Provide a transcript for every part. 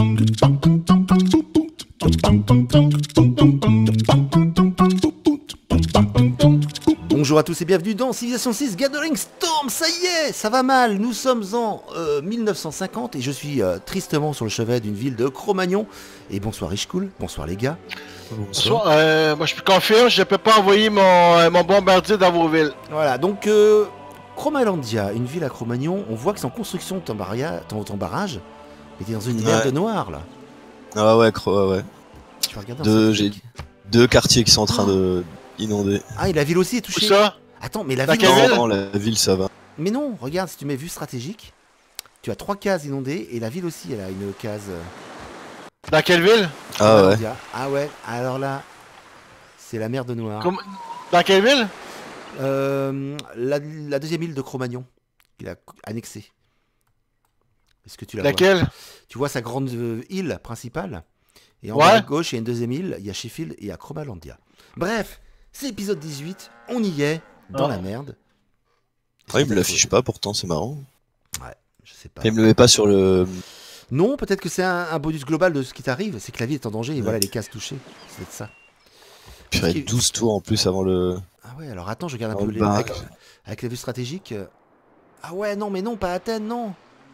Bonjour à tous et bienvenue dans Civilization 6 Gathering Storm. Ça y est, ça va mal. Nous sommes en 1950 et je suis tristement sur le chevet d'une ville de Cro-Magnon. Et bonsoir Richcool, bonsoir les gars. Bonsoir. Moi je confirme, je peux pas envoyer mon bombardier dans vos villes. Voilà, donc Chromalandia, une ville à Cro-Magnon. On voit que c'est en construction ton barrage. Mais t'es dans une mer de noir là. Ah ouais, ouais. Tu vas regarder J'ai deux quartiers qui sont en train de inonder. Ah, et la ville aussi est touchée. Où ça? Attends, mais la Dans ville... quelle ville? Non, la ville ça va. Mais non, regarde, si tu mets vue stratégique, tu as 3 cases inondées et la ville aussi, elle a une case... Dans quelle ville? Ah ouais. Ah ouais, alors là, c'est la mer de noir. Dans quelle ville? La deuxième île de Cro-Magnon, il a annexé. Est-ce que tu la Laquelle? vois? Tu vois sa grande île principale. Et en Ouais. bas à gauche, il y a une deuxième île, il y a Sheffield et il y a Chromalandia. Bref, c'est l'épisode 18, on y est, dans la merde. Ah, il me l'affiche pas pourtant, c'est marrant. Ouais, je sais pas. Il me le met pas sur le... Non, peut-être que c'est un bonus global de ce qui t'arrive, c'est que la vie est en danger et Ouais. voilà les cases touchées. C'est peut-être ça. Puis il y a 12 tours en plus avant le... Ah ouais, alors attends, je regarde un Oh, peu les... bah. avec la vue stratégique. Ah ouais, non, mais non, pas Athènes, non.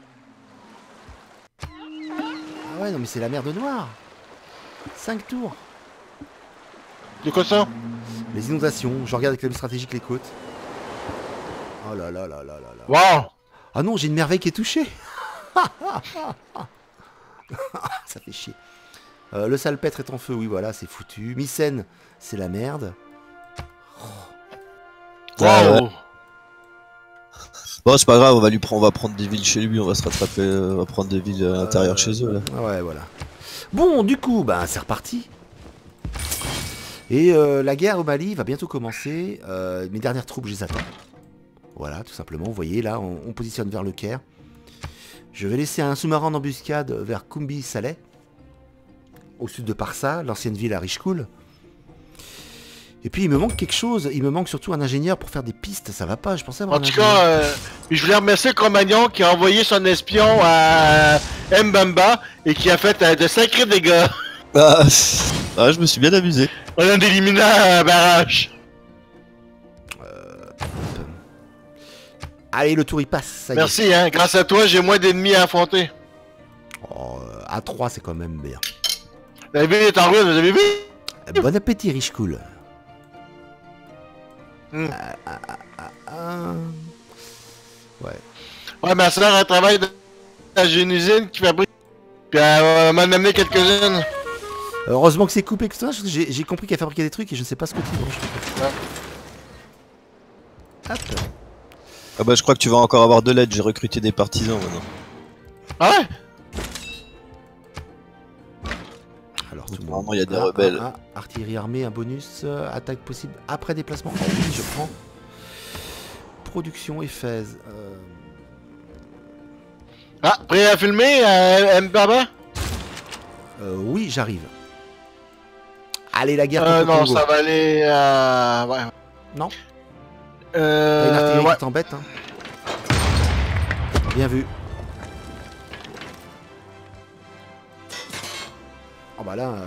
Ah ouais, non, mais c'est la mer de Noir. 5 tours. De quoi ça? Les inondations, je regarde avec la vue stratégique les côtes. Oh là là là là là là. Wow! Ah non, j'ai une merveille qui est touchée. Ça fait chier. Le salpêtre est en feu, oui, voilà, c'est foutu. Mycène, c'est la merde. Wow! Ouais. Bon, c'est pas grave, on va prendre des villes chez lui, on va se rattraper, on va prendre des villes à l'intérieur chez eux là. Ouais, voilà. Bon, du coup, bah, c'est reparti. Et la guerre au Mali va bientôt commencer. Mes dernières troupes, je les attends. Voilà, tout simplement. Vous voyez, là, on positionne vers le Caire. Je vais laisser un sous-marin en embuscade vers Kumbi Saleh, au sud de Parsa, l'ancienne ville à Richcool. Et puis, il me manque quelque chose. Il me manque surtout un ingénieur pour faire des pistes. Ça va pas, je pensais avoir En un tout ingénieur. cas, je voulais remercier Cro-Magnon qui a envoyé son espion à Mbamba et qui a fait de sacrés dégâts. Ah, je me suis bien amusé. On a éliminé un barrage. Allez, le tour, il passe. Ça y est. Merci, hein. Grâce à toi, j'ai moins d'ennemis à affronter. Oh, à 3, c'est quand même bien. La ville est en ruine, vous avez vu? Bon appétit, Richcool. Hmm. Ouais. Ouais, ma soeur, elle travaille dans une usine qui fabrique. Puis elle m'a amené quelques-unes. Heureusement que c'est coupé que ça, parce que j'ai compris qu'elle fabriquait des trucs et je ne sais pas ce que tu manges. Hop. Ah bah je crois que tu vas encore avoir de l'aide, j'ai recruté des partisans maintenant. Ah ouais? Alors tout le monde. Normalement il y a des rebelles. Artillerie armée, un bonus, attaque possible après déplacement. Oh oui, je prends. Production Éphèse. Ah, prêt à filmer, Mbaba? Oui, j'arrive. Allez, la guerre contre le Non, Congo. ça va aller ouais. Non. T'as une artillerie Ouais. qui t'embête, hein. Bien vu. Oh bah là...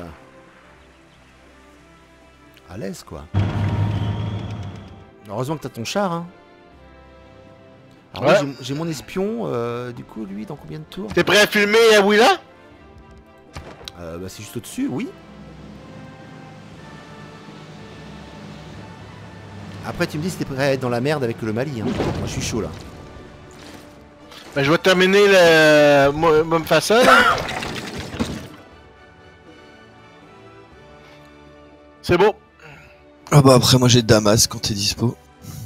à l'aise, quoi. Heureusement que t'as ton char, hein. Alors Ouais. oui, j'ai mon espion, du coup, lui, dans combien de tours? T'es prêt à filmer Willa? Bah c'est juste au-dessus, oui. Après, tu me dis si t'es prêt à être dans la merde avec le Mali, hein. Moi, je suis chaud, là. Ben, je vais terminer le Mumfasa, là. C'est beau. Ah bah après moi j'ai Damas quand t'es dispo.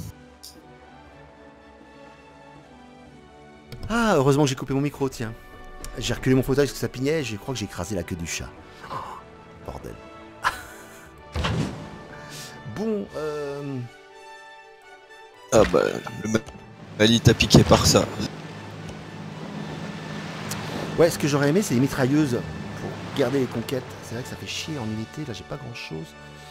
Ah, heureusement que j'ai coupé mon micro, tiens. J'ai reculé mon fauteuil parce que ça pignait, je crois que j'ai écrasé la queue du chat. Oh, bordel. Bon, Ah bah le Mali t'a piqué par ça. ouais, ce que j'aurais aimé, c'est les mitrailleuses pour garder les conquêtes. C'est vrai que ça fait chier en unité, là j'ai pas grand chose.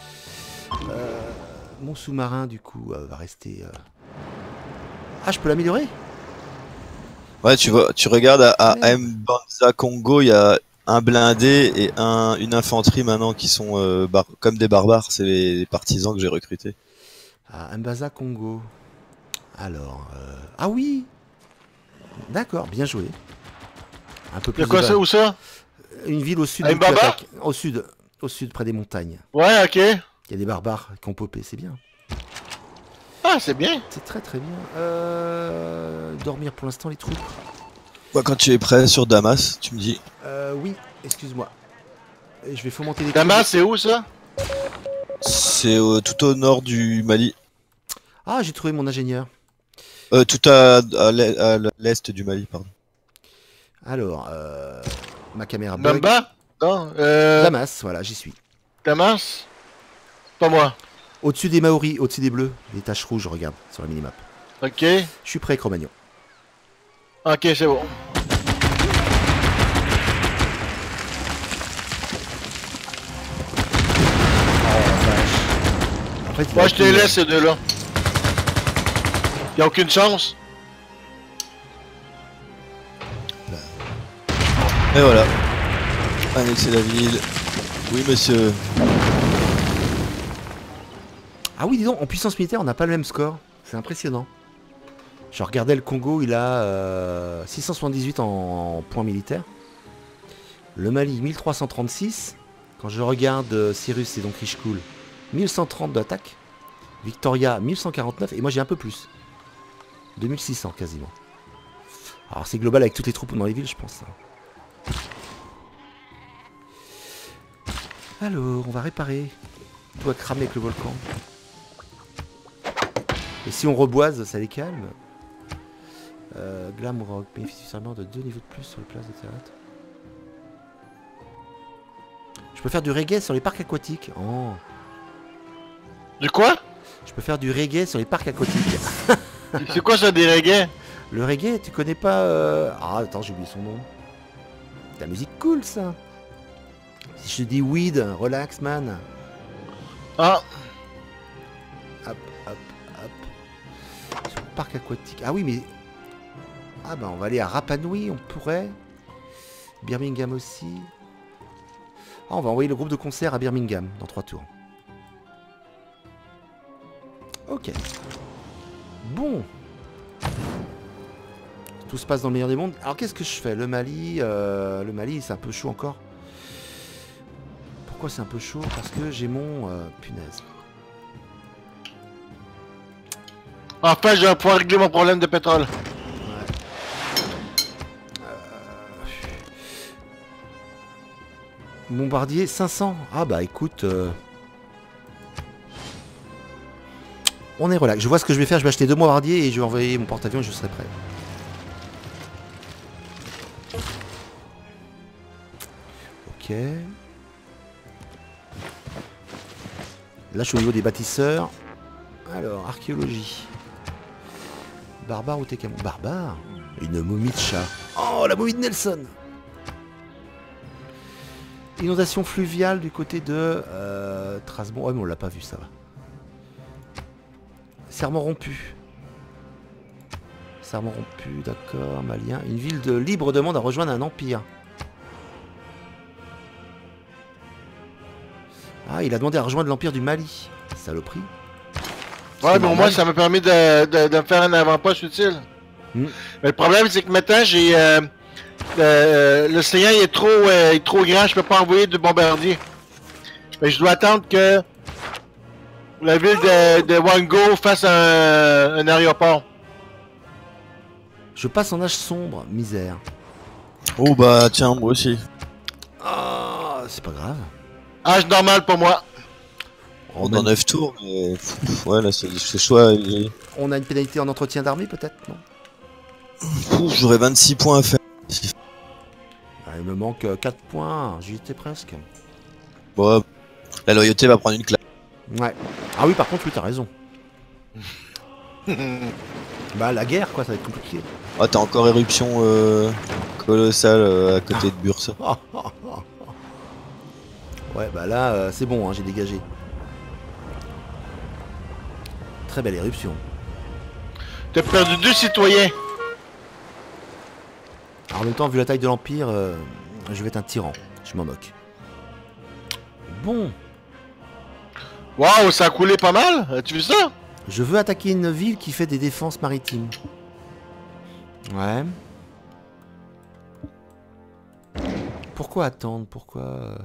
Mon sous-marin, du coup, va rester... Ah, je peux l'améliorer? Ouais tu vois, tu regardes à Mbanza Congo, il y a un blindé et une infanterie maintenant qui sont comme des barbares. C'est les partisans que j'ai recrutés. Ah, Mbaza Congo. Alors, ah oui. D'accord, bien joué. Un peu plus. Y'a quoi ça, où ça? Une ville au sud. À d'où tu Mbaba attaques. Au sud, près des montagnes. Ouais, ok. Il y a des barbares qui ont popé, c'est bien. Ah, c'est bien. C'est très très bien. Dormir pour l'instant les troupes. Moi, quand tu es prêt sur Damas, tu me dis. Oui, excuse-moi. Et je vais fomenter les Damas, troupes. c'est où ça? C'est tout au nord du Mali. Ah, j'ai trouvé mon ingénieur. Tout à l'est du Mali, pardon. Alors, ma caméra bug. Bamba? Non, Damas, voilà, j'y suis. Damas? Pas moi. Au-dessus des Maoris, au-dessus des bleus, des taches rouges, regarde, sur la minimap. Ok. Je suis prêt, Cro-Magnon. Ok, c'est bon. En fait, il Moi, a je te aucune- laisse ces deux-là. Y'a aucune chance? Et voilà. Annexer la ville. Oui, monsieur. Ah oui, dis donc, en puissance militaire, on n'a pas le même score. C'est impressionnant. Je regardais le Congo, il a 678 en points militaires. Le Mali, 1336. Quand je regarde Cyrus et donc Richcool, 1130 d'attaque. Victoria, 1149. Et moi, j'ai un peu plus. 2600 quasiment. Alors, c'est global avec toutes les troupes dans les villes, je pense. Alors, on va réparer. Tout va cramer avec le volcan. Et si on reboise, ça les calme. Glamrock, bénéficie seulement de 2 niveaux de plus sur les places de théâtre. Je peux faire du reggae sur les parcs aquatiques. Oh. Du quoi? Je peux faire du reggae sur les parcs aquatiques. C'est quoi ça, des reggae? Le reggae, tu connais pas Ah, attends, j'ai oublié son nom. C'est de la musique cool, ça. Si je te dis weed, relax, man. Ah, Hop, hop, hop. Sur le parc aquatique. Ah oui, mais... Ah bah, on va aller à Rapa Nui, on pourrait. Birmingham aussi. Ah, on va envoyer le groupe de concert à Birmingham dans 3 tours. Ok. Bon. Tout se passe dans le meilleur des mondes. Alors qu'est-ce que je fais? Le Mali, c'est un peu chaud encore. Pourquoi c'est un peu chaud? Parce que j'ai mon... punaise. enfin, je vais pouvoir régler mon problème de pétrole. Bombardier 500. Ah bah écoute... On est relax. Je vois ce que je vais faire. Je vais acheter 2 bombardiers et je vais envoyer mon porte-avions et je serai prêt. Ok. Là je suis au niveau des bâtisseurs. Alors, archéologie. Barbare ou Técamon? Barbare? Une momie de chat. Oh, la momie de Nelson! Inondation fluviale du côté de Trasbon. Ouais, mais on l'a pas vu, ça va. Serment rompu. Serment rompu, d'accord, malien. Une ville de libre demande à rejoindre un empire. Ah, il a demandé à rejoindre l'empire du Mali. Saloperie. Ouais, mais au normal. moins, ça m'a permis de me faire un avant-poste utile. Mm. Mais le problème, c'est que maintenant, j'ai... l'océan il est trop grand, je peux pas envoyer de bombardier. Mais je dois attendre que la ville de Wango fasse un aéroport. Je passe en âge sombre, misère. Oh bah tiens, moi aussi. Ah, c'est pas grave. Âge normal pour moi. On en 9 tours, mais ouais, là c'est choix. On a une pénalité en entretien d'armée peut-être, non? J'aurais 26 points à faire. Ah, il me manque 4 points, j'y étais presque. Bon, la loyauté va prendre une claque. Ouais. Ah oui, par contre, oui, t'as raison. Bah, la guerre, quoi, ça va être compliqué. Ah, t'as encore éruption colossale à côté de Bursa. Ouais, bah là, c'est bon, hein, j'ai dégagé. Très belle éruption. T'as perdu 2 citoyens. Alors, en même temps, vu la taille de l'Empire, Je vais être un tyran. Je m'en moque. Bon. Waouh, ça a coulé pas mal. As-tu vu ça? Je veux attaquer une ville qui fait des défenses maritimes. Ouais. Pourquoi attendre? Pourquoi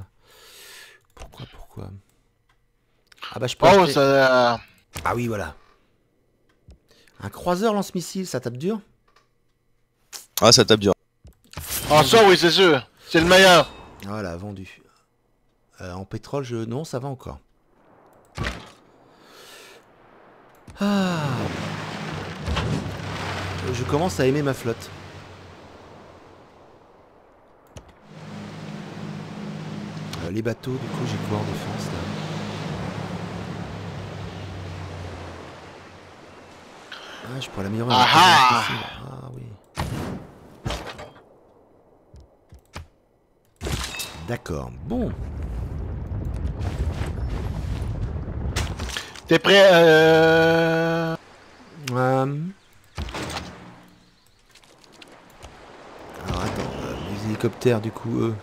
Ah bah je peux Oh, acheter- ça... Ah oui, voilà. Un croiseur lance-missile, ça tape dur? Ah, ça tape dur. Ah, ça, oui, c'est sûr. C'est le meilleur. Voilà, vendu. En pétrole, non, ça va encore. Ah. Je commence à aimer ma flotte. Les bateaux, du coup, j'ai quoi en défense là? Ah, je pourrais l'améliorer. Ah ah. Ah oui. D'accord, bon. T'es prêt? Alors attends, les hélicoptères du coup eux.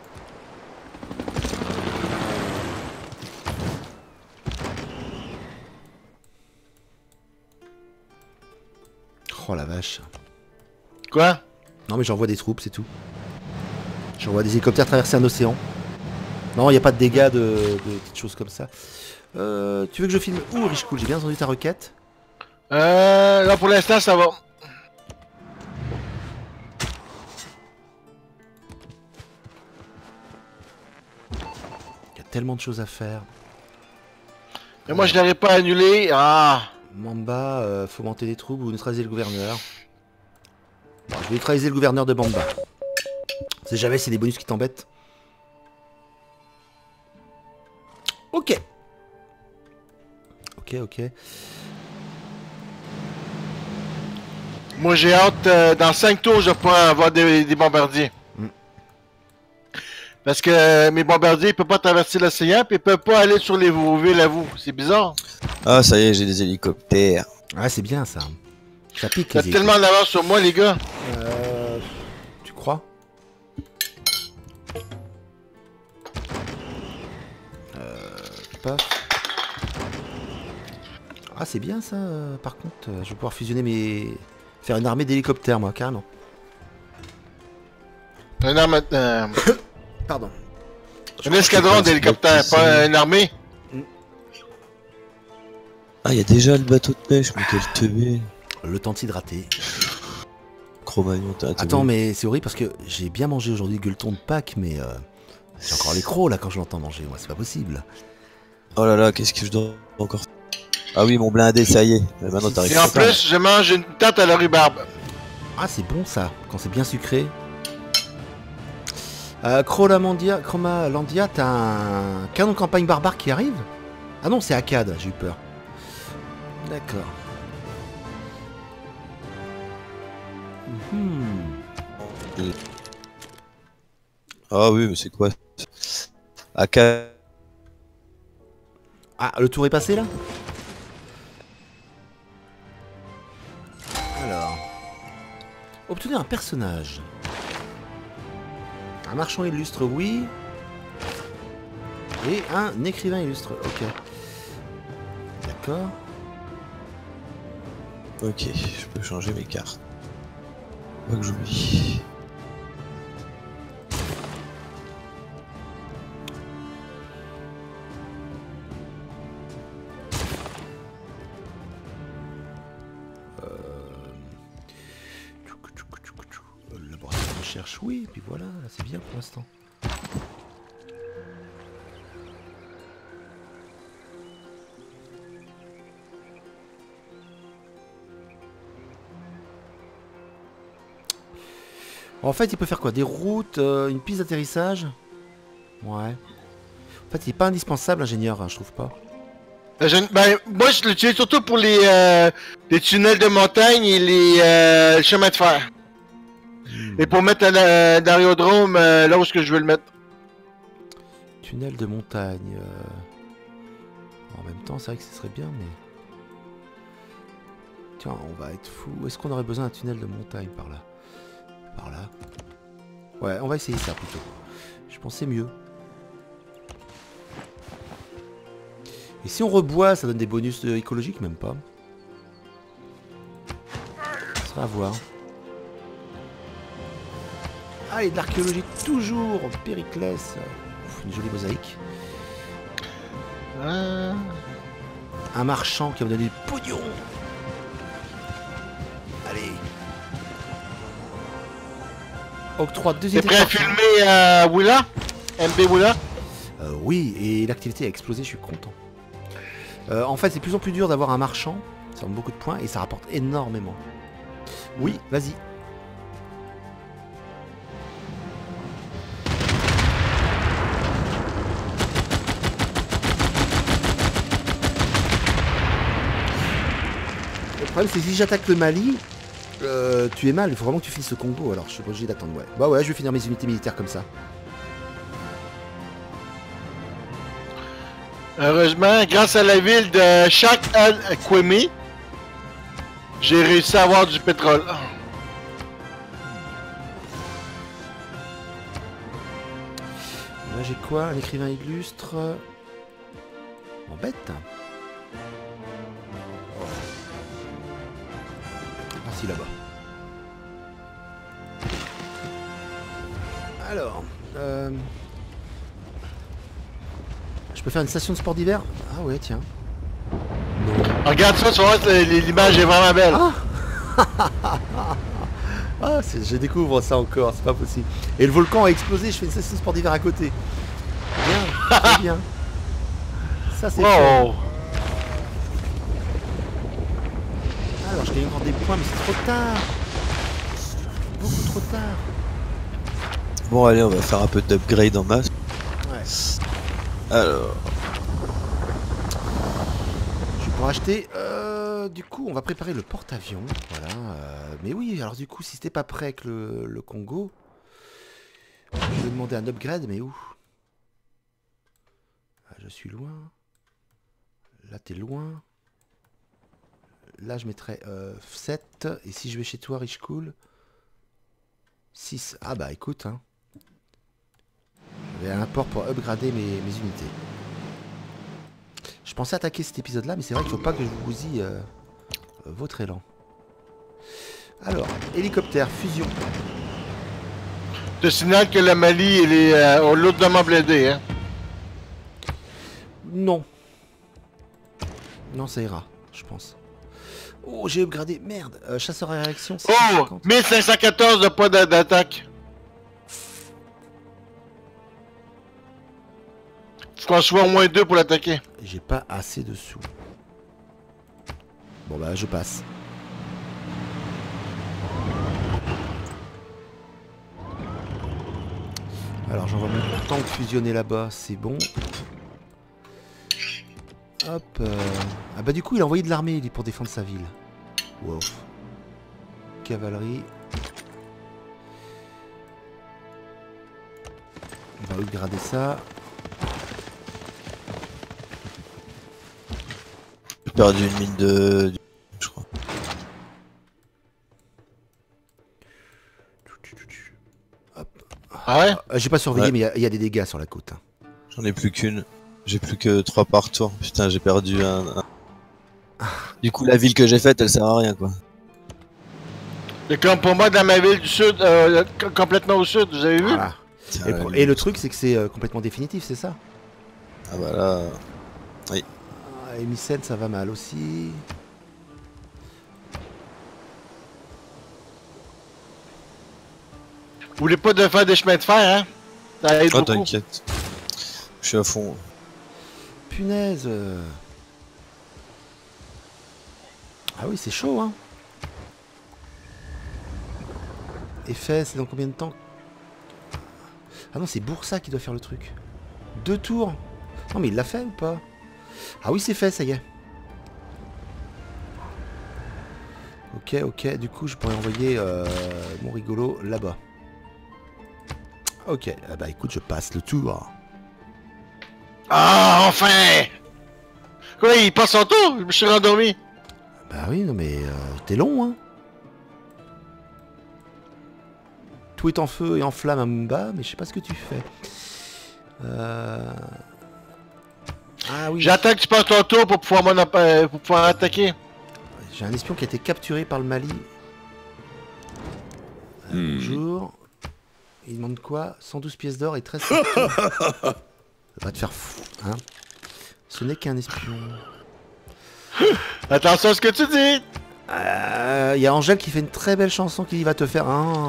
Oh la vache. Quoi? Non mais j'envoie des troupes, c'est tout. J'envoie des hélicoptères traverser un océan. Non, il n'y a pas de dégâts de petites choses comme ça. Tu veux que je filme où, Rich Cool? J'ai bien entendu ta requête. Là, pour l'instant, ça va. Il y a tellement de choses à faire. Mais moi, je n'arrive pas à annuler. Ah! Mamba, faut monter des troupes ou neutraliser le gouverneur. Bon, je vais neutraliser le gouverneur de Mamba. C'est jamais, c'est des bonus qui t'embêtent. Ok. Ok. Moi, j'ai hâte. Dans 5 tours, je vais pouvoir avoir des bombardiers. Parce que mes bombardiers, ils peuvent pas traverser l'océan, puis ils peuvent pas aller sur les villes à vous. C'est bizarre. Ah, ça y est, j'ai des hélicoptères. Ah, c'est bien ça. Ça pique T'as les tellement d'avance sur moi, les gars. Tu crois? Paf. Ah, c'est bien ça. Par contre, je vais pouvoir fusionner mes... Faire une armée d'hélicoptères, moi, carrément. Un arme... Pardon. un escadron d'hélicoptères, pas une armée. Ah, il y a déjà le bateau de pêche, mais quel teubé. Le temps de s'hydrater. Cro-Magnon, t'as Attends, mais c'est horrible parce que j'ai bien mangé aujourd'hui gueuleton de Pâques, mais j'ai encore les crocs là quand je l'entends manger. Moi, c'est pas possible. Oh là là, qu'est-ce que je dois encore... Ah oui, mon blindé, ça y est. Maintenant, t'arrives. Et en plus, je mange une tarte à la rhubarbe. Ah, c'est bon ça, quand c'est bien sucré. Chromalandia, t'as un canon de campagne barbare qui arrive? Ah non, c'est Akkad, j'ai eu peur. D'accord. Ah oui, mais c'est quoi? AK. Ah, le tour est passé là? Alors. Obtenir un personnage. Un marchand illustre, oui. Et un écrivain illustre, ok. D'accord. Ok, je peux changer mes cartes. Pas que j'oublie. Laboratoire de recherche, oui, puis voilà, là c'est bien pour l'instant. En fait, il peut faire quoi? Des routes, une piste d'atterrissage? Ouais. En fait, il n'est pas indispensable, ingénieur, hein, je trouve pas. Ben, moi, je l'utilise surtout pour les tunnels de montagne et les chemins de fer. Et pour mettre un aérodrome là où est-ce que je veux le mettre. Tunnel de montagne. En même temps, c'est vrai que ce serait bien, mais... Tiens, on va être fou. Est-ce qu'on aurait besoin d'un tunnel de montagne par là? Par là. Ouais, on va essayer ça plutôt. Je pensais mieux. Et si on reboit, ça donne des bonus écologiques, même pas. Ça sera à voir. Ah, et de l'archéologie toujours, Périclès. Ouf, une jolie mosaïque. Un marchand qui va me donner du pognon. Allez. Octroi T'es deuxième prêt à filmer Willa? MB Willa? Oui, et l'activité a explosé, je suis content. En fait, c'est de plus en plus dur d'avoir un marchand. Ça donne beaucoup de points et ça rapporte énormément. Oui, vas-y. Le problème, c'est que si j'attaque le Mali, tu es mal. Il faut vraiment que tu finisses ce Congo. Alors, je suis obligé d'attendre. Ouais. Bah ouais, je vais finir mes unités militaires comme ça. Heureusement, grâce à la ville de Chak al-Kwemi, j'ai réussi à avoir du pétrole. Là, j'ai quoi? Un écrivain illustre. M'embête. Ah si, là-bas. Alors, je peux faire une station de sport d'hiver? Ah ouais, tiens. Non. Regarde ça, tu vois, l'image est vraiment belle. Ah, je découvre ça encore, c'est pas possible. Et le volcan a explosé, je fais une station de sport d'hiver à côté. Bien, très bien. Ça c'est fort. Wow. Alors, je gagne encore des points, mais c'est trop tard. Beaucoup trop tard. Bon, allez, on va faire un peu d'upgrade en masse. Ouais. Alors, Je vais pouvoir acheter. Du coup, on va préparer le porte-avions. Voilà. Mais oui, alors du coup, si c'était pas prêt avec le Congo, je vais demander un upgrade, mais où? Ah, je suis loin. Là, t'es loin. Là, je mettrais 7. Et si je vais chez toi, Rich Cool, 6. Ah bah écoute, hein. J'avais un port pour upgrader mes unités. Je pensais attaquer cet épisode-là, mais c'est vrai qu'il faut pas que je vous bousille votre élan. Alors, hélicoptère, fusion. Je te signale que le Mali, il est lourdement blindé, hein. Non. Non, ça ira, je pense. Oh, j'ai upgradé. Merde. Chasseur à réaction. Oh! 650. 1514 de points d'attaque. Tu t'en choisis au moins 2 pour l'attaquer. J'ai pas assez de sous. Bon bah, je passe. Alors, j'envoie mon tank fusionner là-bas. C'est bon. Hop. Ah bah du coup, il a envoyé de l'armée pour défendre sa ville. Wow. Cavalerie. On va upgrader ça. j'ai perdu une mine de... je crois. Hop. Ah ouais? J'ai pas surveillé, Ouais. mais il y a des dégâts sur la côte. Hein. J'en ai plus qu'une. J'ai plus que 3 par tour. Putain, j'ai perdu un... Du coup, la ville que j'ai faite, elle sert à rien, quoi. Le campement dans ma ville du sud, complètement au sud, vous avez vu? Voilà. Tiens, Et le truc, c'est que c'est complètement définitif, c'est ça? Ah bah là... Ah, et Mycène, ça va mal aussi. Vous voulez pas de faire des chemins de fer, hein? Ça aide Oh, beaucoup. t'inquiète. Je suis à fond. Punaise. Ah oui, c'est chaud, hein. Effet, c'est dans combien de temps? Ah non, c'est Boursa qui doit faire le truc. 2 tours. Non, mais il l'a fait ou pas? Ah oui, c'est fait, ça y est. Ok, ok. Du coup, je pourrais envoyer mon rigolo là-bas. Ok. Ah bah écoute, je passe le tour. Ah, enfin! Quoi, il passe son tour? Je me suis rendormi. Bah oui, non mais t'es long, hein. Tout est en feu et en flamme à Mumba, mais je sais pas ce que tu fais. Ah oui. J'attends que tu passes ton tour pour pouvoir attaquer. J'ai un espion qui a été capturé par le Mali. Bonjour. Il demande quoi? 112 pièces d'or et 13 factures. Va te faire fou, hein. Ce n'est qu'un espion. Attention à ce que tu dis. Il y a Angèle qui fait une très belle chanson qui va te faire...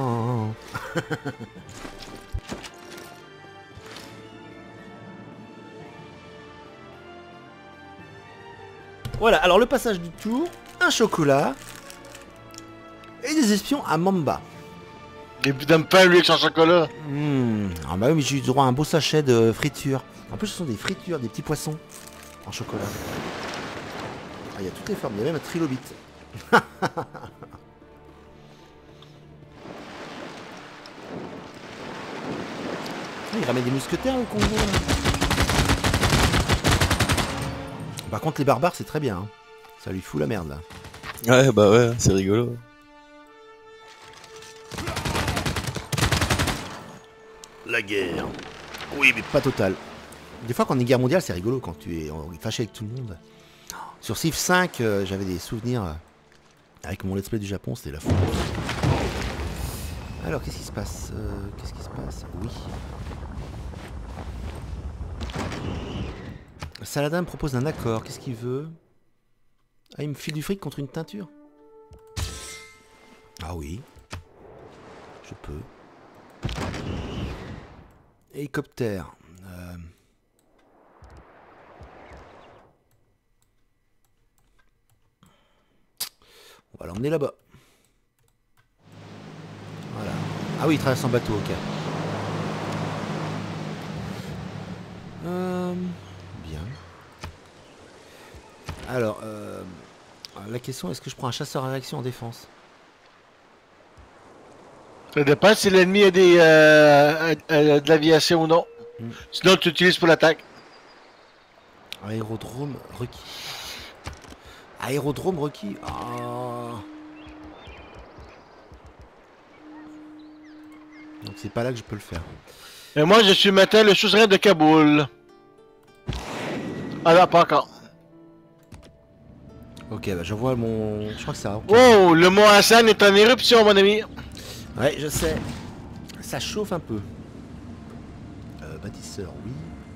Voilà, alors le passage du tour, un chocolat et des espions à Mamba. Et puis t'aimes pas lui avec son chocolat. Ah bah oui, mais j'ai eu droit à un beau sachet de friture. En plus, ce sont des fritures, des petits poissons en chocolat. Ah, il y a toutes les formes, il y a même un trilobite. Il ramène des mousquetaires au Congo là. Par contre les barbares c'est très bien hein. Ça lui fout la merde là. Ouais bah ouais, c'est rigolo. La guerre. Oui mais pas totale. Des fois quand on est guerre mondiale c'est rigolo quand tu es fâché avec tout le monde. Sur Civ 5 j'avais des souvenirs avec mon let's play du Japon, c'était la folie. Alors qu'est-ce qui se passe? Qu'est-ce qui se passe? Oui. Saladin me propose un accord, qu'est-ce qu'il veut? Ah, il me file du fric contre une teinture? Ah oui. Je peux. Hélicoptère. On va l'emmener là-bas. Voilà. Ah oui, il traverse en bateau, ok. Bien. Alors, la question, est-ce que je prends un chasseur à réaction en défense? Ça dépend si l'ennemi a de l'aviation ou non. Sinon tu utilises pour l'attaque. Aérodrome requis. Aérodrome requis. Oh. Donc c'est pas là que je peux le faire. Et moi je suis maintenant le suzerain de Kaboul. Ah non, pas encore. Ok, bah j'envoie mon... Je crois que ça va. Okay. Oh, le mont Hassan est en éruption, mon ami. Ouais, je sais. Ça chauffe un peu. Bâtisseur, oui.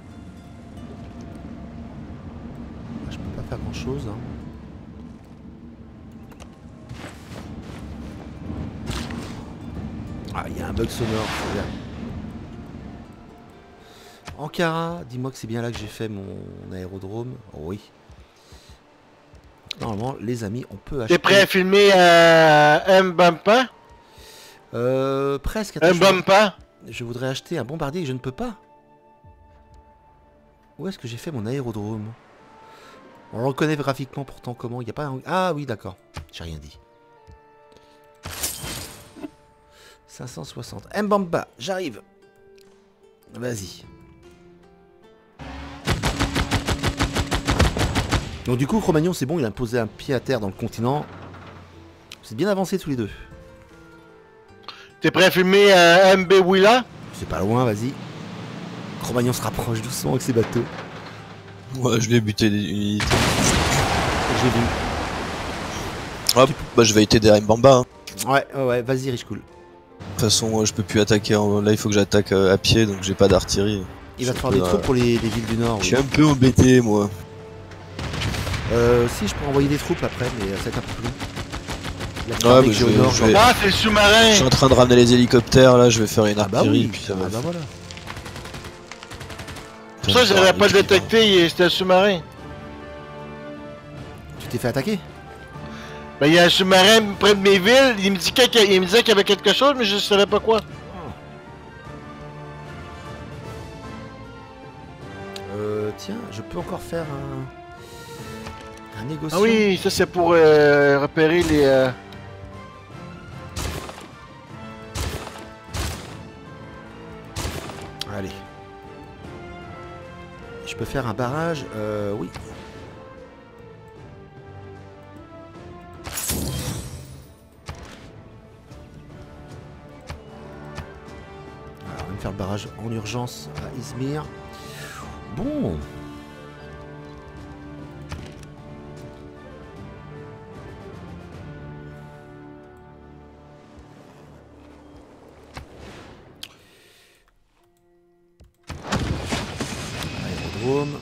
Je peux pas faire grand chose. Hein. Ah, il y a un bug sonore, c'est bien. Ankara, dis-moi que c'est bien là que j'ai fait mon aérodrome. Oh, oui. Normalement, les amis, on peut acheter... T'es prêt à filmer Mbampa? Presque. Mbampa? Je voudrais acheter un bombardier et je ne peux pas. Où est-ce que j'ai fait mon aérodrome? On le reconnaît graphiquement pourtant comment? Il n'y a pas un... Ah oui, d'accord. J'ai rien dit. 560. Mbamba, j'arrive. Vas-y. Donc du coup, Cro-Magnon, c'est bon, il a posé un pied à terre dans le continent. C'est bien avancé tous les deux. T'es prêt à filmer Mbewila? C'est pas loin, vas-y. Cro-Magnon se rapproche doucement avec ses bateaux. Ouais, je l'ai buté une unité. J'ai vu. Hop, bah je vais aider derrière Mbamba. Hein. Ouais, vas-y, Rich Cool. De toute façon, je peux plus attaquer. Là, il faut que j'attaque à pied, donc j'ai pas d'artillerie. Il va te faire des troupes pour les villes du Nord. Je suis un peu embêté, moi. Si, je peux envoyer des troupes après, mais ça va être un peu plus long. Ouais, mais je vais... Ah, c'est le sous-marin! Je suis en train de ramener les hélicoptères, là, je vais faire une artillerie, oui. puis ça va. Ah bah voilà. Pour ça, j'aurais pas détecté, c'était un sous-marin. Tu t'es fait attaquer? Ben, il y a un sous-marin près de mes villes, il me disait qu'il y avait quelque chose, mais je savais pas quoi. Tiens, je peux encore faire un négociant. Ah oui, ça c'est pour repérer les... Allez. Je peux faire un barrage, oui. faire le barrage en urgence à Izmir. Bon. Aérodrome.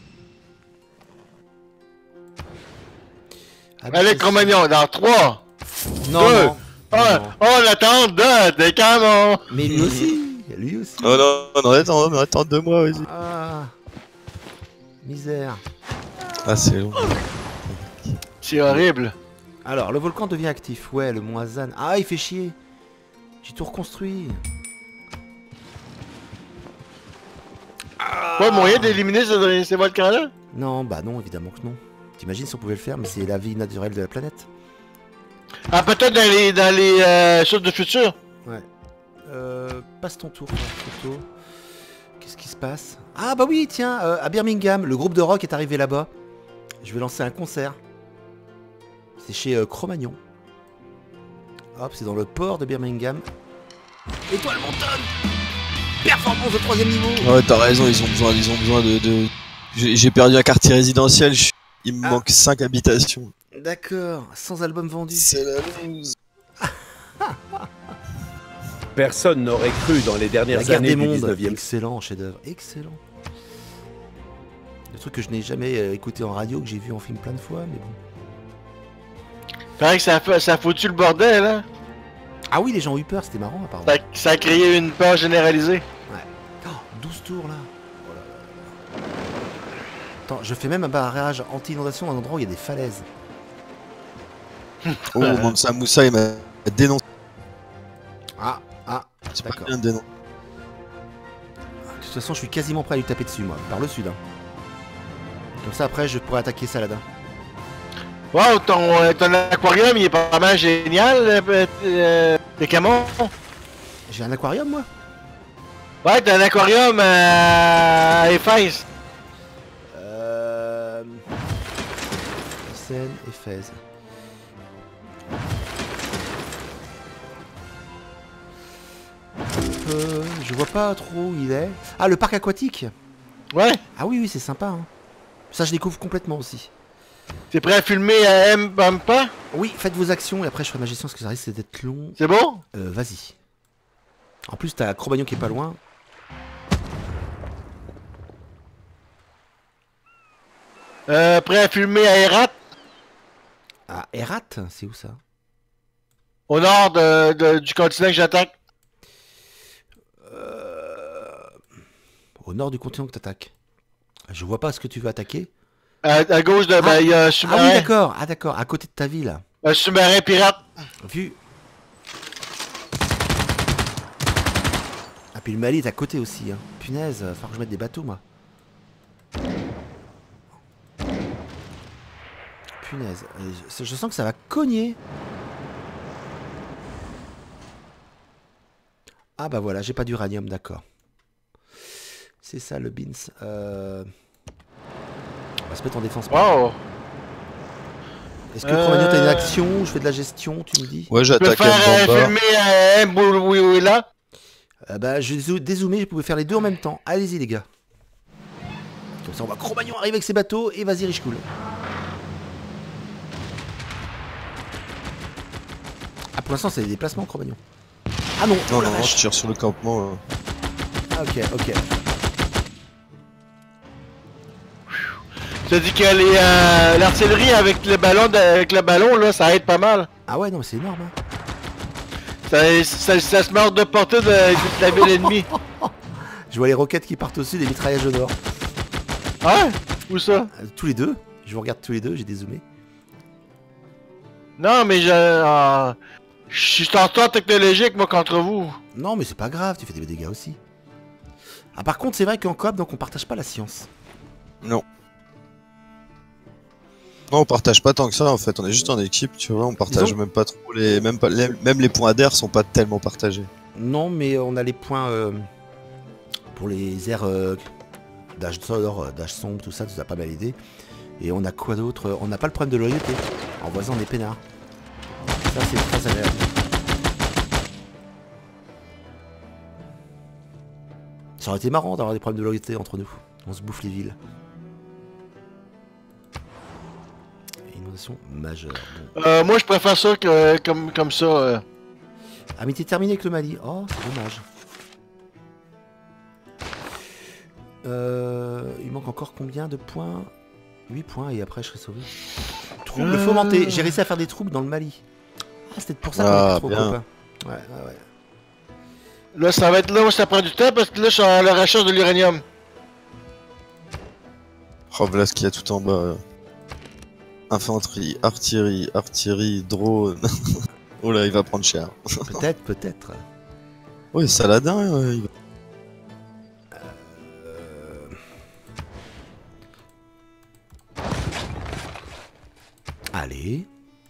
Allez, Cro-Magnon, dans 3, Non, deux, non. un, Non. on attend de des camons. Mais lui aussi. Lui aussi. Oh non, non, attends 2 mois, vas-y. Ah. Misère. Ah, c'est long. C'est horrible. Alors, le volcan devient actif. Ouais, le mont Hazan. Ah, il fait chier. J'ai tout reconstruit. Pas moyen d'éliminer ces volcans-là? Non, bah non, évidemment que non. T'imagines si on pouvait le faire, mais c'est la vie naturelle de la planète. Ah, peut-être dans les choses de futur. Ouais. Passe ton tour, photo. Qu'est-ce qui se passe? Ah bah oui, tiens, à Birmingham, le groupe de rock est arrivé là-bas. Je vais lancer un concert. C'est chez Cro-Magnon. Hop, c'est dans le port de Birmingham. Étoile Montagne. Performance de 3ème niveau. Ouais, t'as raison, ils ont besoin de... J'ai perdu un quartier résidentiel, il me manque 5 habitations. D'accord, sans album vendu. C'est la loose. Personne n'aurait cru dans les La dernières guerre années des du mondes. 19e siècle. Excellent chef-d'œuvre, excellent. Le truc que je n'ai jamais écouté en radio, que j'ai vu en film plein de fois, mais bon. Pareil que ça a foutu le bordel, hein. Ah oui, les gens ont eu peur, c'était marrant apparemment. Ça a créé une peur généralisée. Oh, 12 tours là. Oh là là. Attends, je fais même un barrage anti-inondation dans un endroit où il y a des falaises. Oh, Mansa Moussa, il m'a dénoncé. Ah, C'est pas d'accord. bien de dénoncer. De toute façon, je suis quasiment prêt à lui taper dessus, moi, par le sud. Hein. Comme ça, après, je pourrais attaquer Saladin. Wow, ton aquarium, il est pas mal génial, les camons. J'ai un aquarium, moi. Ouais, t'as un aquarium à Éphèse. Seine, Éphèse. Je vois pas trop où il est. Ah, le parc aquatique. Ouais, Ah oui, oui, c'est sympa. Hein. Ça, je découvre complètement aussi. t'es prêt à filmer à M-Bampa? Oui, faites vos actions et après je ferai ma gestion parce que ça risque d'être long. C'est bon? Vas-y. En plus, t'as Cro-Magnon qui est pas loin. Prêt à filmer à Herat? Ah, Herat, c'est où ça? Au nord du continent que j'attaque. Au nord du continent que t'attaques. Je vois pas ce que tu veux attaquer. À gauche de. Ben, il y a un Ah oui, sous-marin. d'accord. Ah d'accord, à côté de ta ville. Un sous-marin pirate. Vu. Ah puis le Mali est à côté aussi. Hein. Punaise, va falloir que je mette des bateaux moi. Punaise, je sens que ça va cogner. Ah bah voilà, j'ai pas d'uranium, d'accord. C'est ça le beans. On va se mettre en défense. Wow. Est-ce que Cro-Magnon t'as une action ou je fais de la gestion, tu me dis? Ouais, Je peux j'attaque faire Mbamba. filmer à Mboulouila. Bah je dézoomé, je pouvais faire les deux en même temps. Allez-y les gars. Comme ça on voit Cro-Magnon arriver avec ses bateaux et vas-y Richcool. Ah pour l'instant c'est des déplacements Cro-Magnon. Ah non, Non, oh la non, vache. je tire sur le campement. Ah, ok, ok. Je te dis que l'artillerie avec le ballon là, ça aide pas mal. Ah ouais non mais c'est énorme hein. Ça se meurt de portée de la ville ennemie. Je vois les roquettes qui partent au sud et les mitraillages au nord. Ah? Où ça? Tous les deux. Je vous regarde tous les deux, j'ai dézoomé. Non, mais je suis en temps technologique, moi, contre vous. Non mais c'est pas grave, tu fais des dégâts aussi. Ah par contre c'est vrai qu'en coop donc on partage pas la science. Non, on partage pas tant que ça en fait, on est juste en équipe, tu vois, on partage Ils ont- même pas trop même les points adhères sont pas tellement partagés. Non mais on a les points pour les aires d'âge d'or, d'âge sombre, tout ça nous a pas mal aidé. Et on a quoi d'autre? On n'a pas le problème de loyauté. En voisin on est peinard. Ça c'est très agréable. Ça aurait été marrant d'avoir des problèmes de loyauté entre nous. On se bouffe les villes. Inondation majeure. Bon. Moi, je préfère ça que, comme ça. Amitié terminée avec le Mali. Oh, c'est dommage. Il manque encore combien de points? 8 points et après je serai sauvé. Troubles fomentés. J'ai réussi à faire des troubles dans le Mali. Ah, c'était pour ça qu'on était trop copains. Ouais. Là, ça va être là où ça prend du temps parce que là, je suis à la recherche de l'uranium. Oh, voilà ce qu'il y a tout en bas. Infanterie, artillerie, drone. Oh là, il va prendre cher. Peut-être. Oui, Saladin, il va... Allez.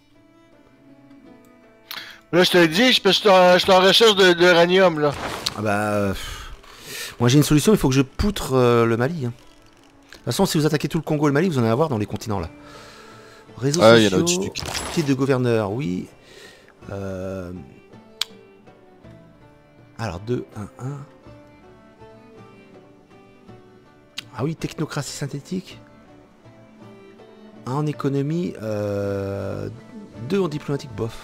Là, je te le dis, je suis en recherche d'uranium, là. Ah bah... Moi j'ai une solution, il faut que je poutre le Mali. Hein. De toute façon, si vous attaquez tout le Congo et le Mali, vous en allez avoir dans les continents, là. Réseaux sociaux, titre de gouverneur, oui. Alors, 2, 1, 1. Ah oui, technocratie synthétique. 1 en économie, 2 en diplomatique, bof.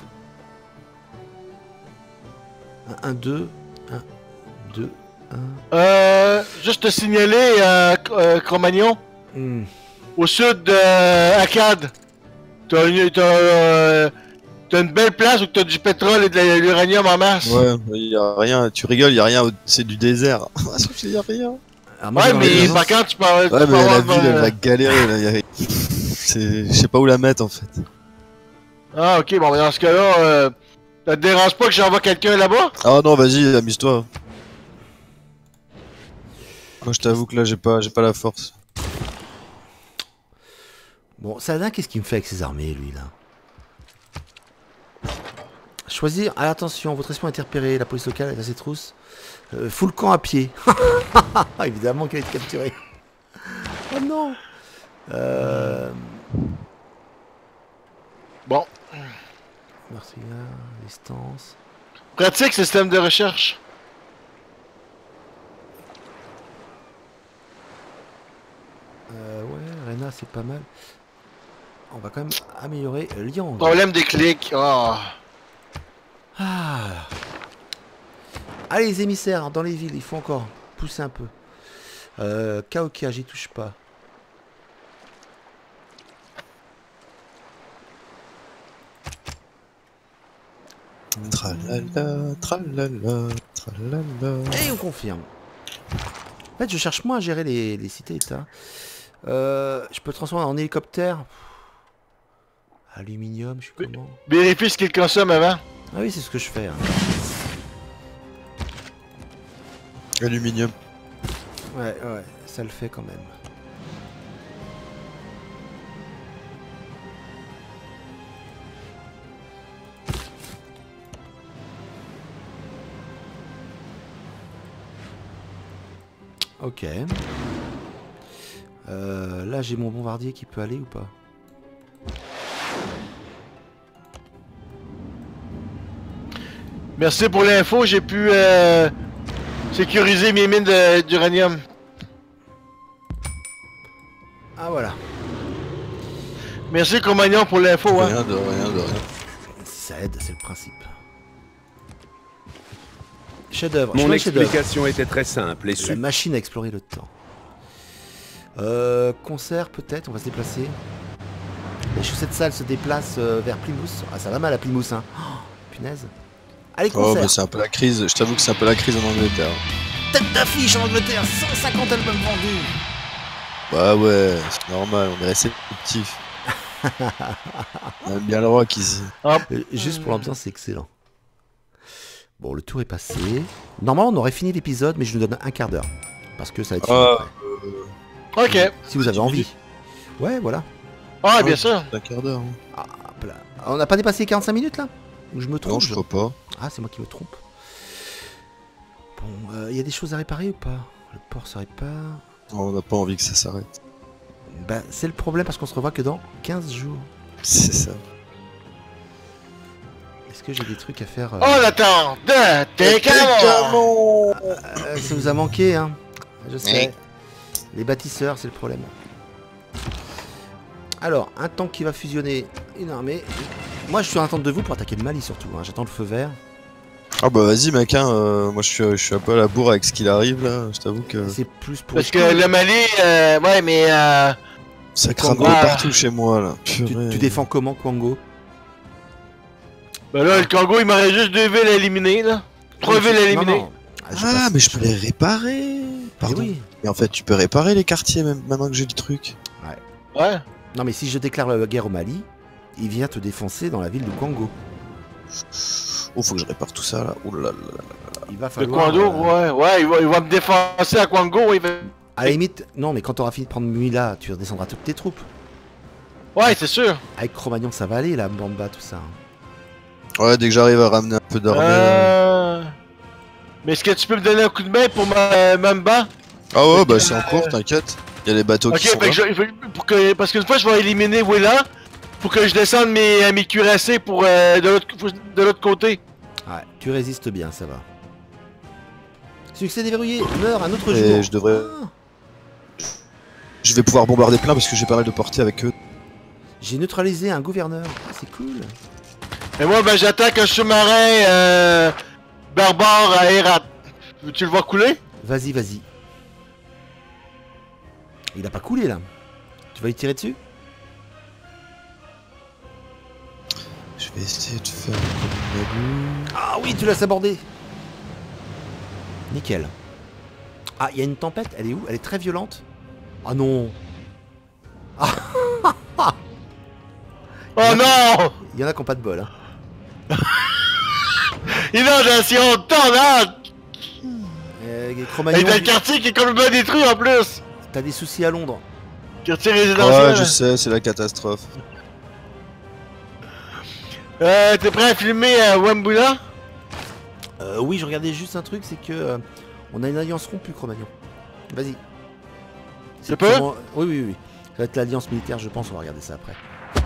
1, 2, 1, 2, 1. Juste te signaler, Cro-Magnon, au sud d'Akkad, t'as une belle place où t'as du pétrole et de l'uranium en masse. Ouais, il y a rien, tu rigoles, il y a rien, c'est du désert. Il y a rien. Ouais, mais par contre, tu peux Ouais, mais la ville, elle va galérer, là. Je sais pas où la mettre, en fait. Ah, ok, bon, dans ce cas-là, ça te dérange pas que j'envoie quelqu'un là-bas? Ah non, vas-y, amuse-toi. Moi, je t'avoue que là, j'ai pas la force. Bon, Saladin, qu'est-ce qu'il me fait avec ses armées, lui, là? Choisir. Ah, attention, votre espion a été repéré. La police locale est à ses trousses. Full camp à pied. Évidemment qu'elle a été capturée. Oh non. Bon. Marseillais, distance. Pratique système de recherche. Ouais, Rena, c'est pas mal. On va quand même améliorer Liang. Problème des clics. Oh. Ah. Allez, les émissaires dans les villes, il faut encore pousser un peu. Kaokia, j'y touche pas. Tralala, tralala, tralala. Et on confirme. En fait, je cherche moins à gérer les cités-états. Je peux transformer en hélicoptère. Aluminium, je suis comment? Vérifie ce qu'il consomme avant. Ah oui, c'est ce que je fais. Hein. Aluminium. Ouais, ça le fait quand même. Ok. Là, j'ai mon bombardier qui peut aller ou pas? Merci pour l'info, j'ai pu sécuriser mes mines d'uranium. Ah voilà. Merci Cro-Magnon pour l'info. Rien Hein. de rien. Si ça aide, c'est le principe. Chef-d'œuvre. Mon explication était très simple et La machine à explorer le temps. Concert peut-être, on va se déplacer. Les chaussettes sales se déplacent vers Plymouth. Ah, ça va mal à Plymouth, hein. Oh, punaise. Allez, Oh, concert. mais c'est un peu la crise, je t'avoue que c'est un peu la crise en Angleterre. Tête d'affiche en Angleterre, 150 albums vendus. Bah ouais, c'est normal, on est réceptif. On aime bien le rock ici. Juste pour l'ambiance, c'est excellent. Bon, le tour est passé. Normalement, on aurait fini l'épisode, mais je nous donne un quart d'heure. Parce que ça va être fini après. Ok. Si vous avez envie. Ouais, voilà. Ah, bien sûr. Un quart d'heure. Hein. Ah, hop là. On n'a pas dépassé les 45 minutes, là? Ou je me trompe? Non, je crois pas. Ah, c'est moi qui me trompe. Bon, il y a des choses à réparer ou pas? Le port se répare. On n'a pas envie que ça s'arrête. Bah, c'est le problème parce qu'on se revoit que dans 15 jours. C'est ça. Est-ce que j'ai des trucs à faire Oh, l'attente de tes canons. Ça vous a manqué, hein? Je sais. Les bâtisseurs, c'est le problème. Alors, un tank qui va fusionner une armée. Moi, je suis en attente de vous pour attaquer le Mali surtout. Hein. J'attends le feu vert. Ah bah vas-y mec, hein, moi je suis un peu à la bourre avec ce qu'il arrive là, je t'avoue que... C'est plus pour... Parce que le Mali, ouais, mais... Ça crame de Ah. partout chez moi là. Tu Purée. défends comment, Kwango? Ben là, le Congo, il m'aurait juste 2 villes à éliminer, là. 3 villes à éliminer. Ah mais je peux les réparer. Pardon. Oui. Mais en fait tu peux réparer les quartiers même maintenant que j'ai le truc. Ouais. Non, mais si je déclare la guerre au Mali, il vient te défoncer dans la ville de Kwango. Oh faut que je répare tout ça là. Oh là là là. Il va Le falloir... Kwando, ouais, il va me défoncer à Kwango, il va... À la limite, non, mais quand t'auras fini de prendre Mila, tu redescendras toutes tes troupes. Ouais, c'est sûr. Avec Cro-Magnon, ça va aller, la Bamba, tout ça. Ouais dès que j'arrive à ramener un peu d'armée. Mais est-ce que tu peux me donner un coup de main pour ma Mamba? Ah ouais bah c'est en cours, t'inquiète. Il y a les bateaux Ok, qui sont fait là. que parce qu'une fois je vais éliminer Willa, faut que je descende mes cuirassés pour de l'autre côté. Ouais, tu résistes bien, ça va. Succès déverrouillé, meurt un autre Et jour. je devrais... Ah, Je vais pouvoir bombarder plein parce que j'ai pas mal de portée avec eux. j'ai neutralisé un gouverneur. Ah, c'est cool. Et moi ben j'attaque un sous-marin barbare à Herat. Tu le vois couler? Vas-y, vas-y. Il a pas coulé là. Tu vas y tirer dessus? Je vais essayer de faire comme d'habitude. Ah oui, tu l'as sabordé. Nickel. Ah, il y a une tempête, elle est où? Elle est très violente. Ah non. Oh non! Il y en a qui ont pas de bol. Hein. Inondation, tornade! Et Cro-Magnon, t'as le quartier qui est complètement détruit en plus! t'as des soucis à Londres. Quartier résidentiel. Ouais je sais, c'est la catastrophe. T'es prêt à filmer à Wambula? Oui, je regardais juste un truc, c'est que on a une alliance rompue, Cro-Magnon. Vas-y. Je C'est peux? sûrement- Oui, oui, oui. Ça va être l'alliance militaire, je pense. On va regarder ça après.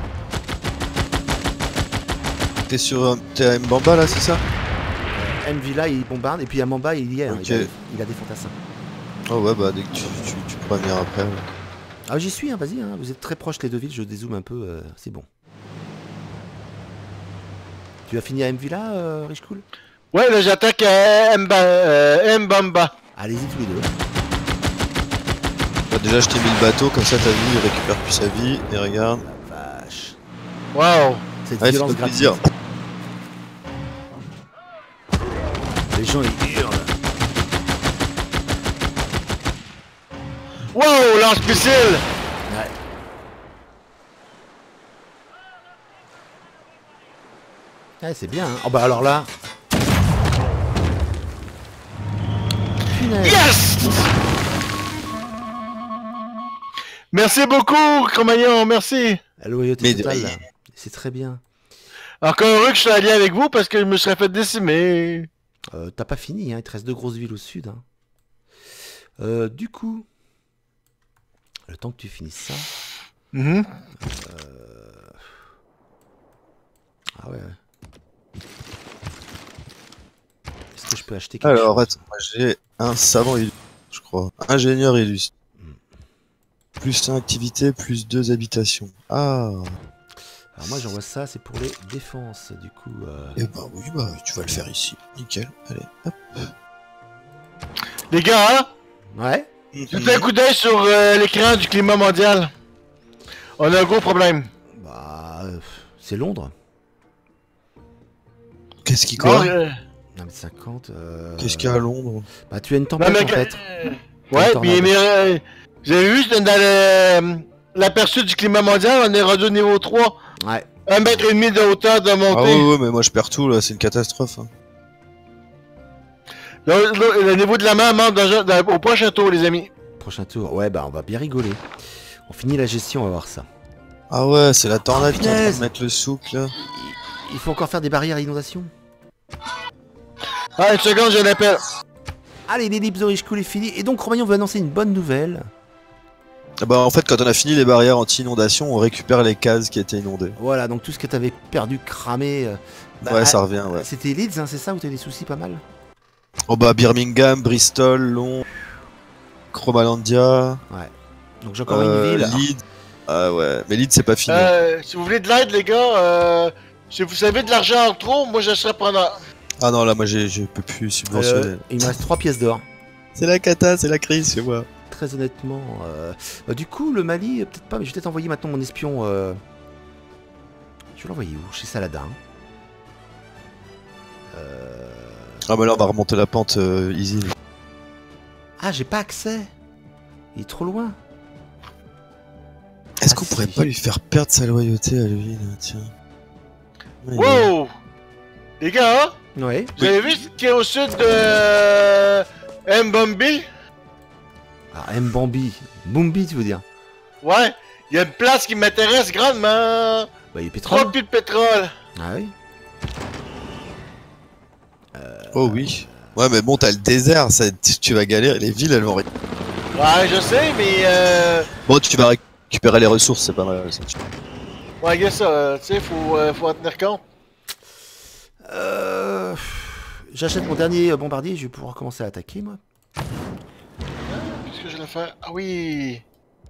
T'es sur... T'es à Mbamba là, c'est ça? Mvilla, il bombarde, et puis à Mamba, il y est. Hein, Ok. il a des fantassins. Oh ouais bah dès que tu pourras venir après. Ouais. Ah, j'y suis, hein, vas-y. Hein, vous êtes très proches les deux villes, je dézoome un peu, c'est bon. Tu as fini à Mvilla, Rich Cool? Ouais, là j'attaque Mbamba. Allez-y tous les deux. Bah, déjà je t'ai mis le bateau, comme ça t'as vu, il récupère plus sa vie, et regarde. La vache. Waouh! Cette Ouais, ça violence fait gratuite. plaisir. Les gens, ils hurlent. Wow, lance-missile! Ouais. Ouais, c'est bien. Hein. Oh bah alors là. Punaise. Yes! Merci beaucoup, Cro-Magnon, merci! La loyauté Mais totale, de- là. C'est très bien. Encore heureux que je sois allié avec vous parce que je me serais fait décimer. T'as pas fini, hein. Il te reste 2 grosses villes au sud. Hein. Du coup, le temps que tu finisses ça. Mhm. Ah ouais. Est-ce que je peux acheter quelque Alors chose? attends, moi j'ai un savant illustre, je crois. Ingénieur illustre. Plus 1 activité, plus 2 habitations. Ah. Alors moi j'envoie ça, c'est pour les défenses. Du coup, Et bah oui, bah tu vas le faire ici. Nickel. Allez, hop. Les gars, hein? ouais. Jetez un coup d'œil sur l'écran du climat mondial. On a un gros problème. Bah, c'est Londres. Qu'est-ce qui quoi? Non mais 50. Qu'est-ce qu'il y a à Londres? Bah tu as une Non, tempête mais en fait. ouais, tornade. mais vous avez vu dans l'aperçu du climat mondial, on est rendu au niveau 3. Ouais. 1,5 mètre de hauteur de Ah montée. ouais, ouais, mais moi je perds tout là, c'est une catastrophe. Hein. Le niveau de la mer monte au prochain tour, les amis. Prochain tour. Ouais bah on va bien rigoler. On finit la gestion, on va voir ça. Ah ouais, c'est la tornade qui est en train punaise. de mettre le souk là. Il faut encore faire des barrières à inondation. Ah, une seconde, je l'appelle. Allez, les lips Rich Cool est fini. Et donc Cro-Magnon veut annoncer une bonne nouvelle. Ah bah en fait quand on a fini les barrières anti-inondation, on récupère les cases qui étaient inondées. Voilà, donc tout ce que t'avais perdu, cramé. Ouais, ça revient, ouais. C'était Leeds, hein, c'est ça, où t'as des soucis pas mal? Oh bah Birmingham, Bristol, Londres. Chromalandia. Ouais. Donc j'ai encore une ville. Leeds. Ah ouais, mais Leeds c'est pas fini. Si vous voulez de l'aide, les gars, si vous avez de l'argent en trop, moi je serais preneur. Ah non, là moi je peux plus subventionner. Il me reste 3 pièces d'or. C'est la cata, c'est la crise chez moi. Très honnêtement. Du coup, le Mali, peut-être pas, mais je vais peut-être envoyer maintenant mon espion. Je vais l'envoyer où? Chez Saladin. Ah bah là on va remonter la pente easy. Ah, j'ai pas accès. Il est trop loin. Est-ce qu'on pourrait pas lui faire perdre sa loyauté à lui là, tiens. Ouais, Wow! Les gars, hein? Ouais. Vous avez vu ce qui est au sud de Mbombi? Alors, Mbambi. Bumbi, tu veux dire? Ouais, il y a une place qui m'intéresse grandement. Bah, il y a pétrole. Trop plus de pétrole. Ah oui. Oh oui. Ouais mais bon t'as le désert, ça, tu vas galérer, les villes elles vont... Ouais, je sais, mais Bon tu vas récupérer les ressources, c'est pas mal ça. ouais, gars, ça, tu sais, faut en tenir compte. J'achète mon dernier bombardier, je vais pouvoir commencer à attaquer, moi. Qu'est-ce que je vais faire? Ah oui!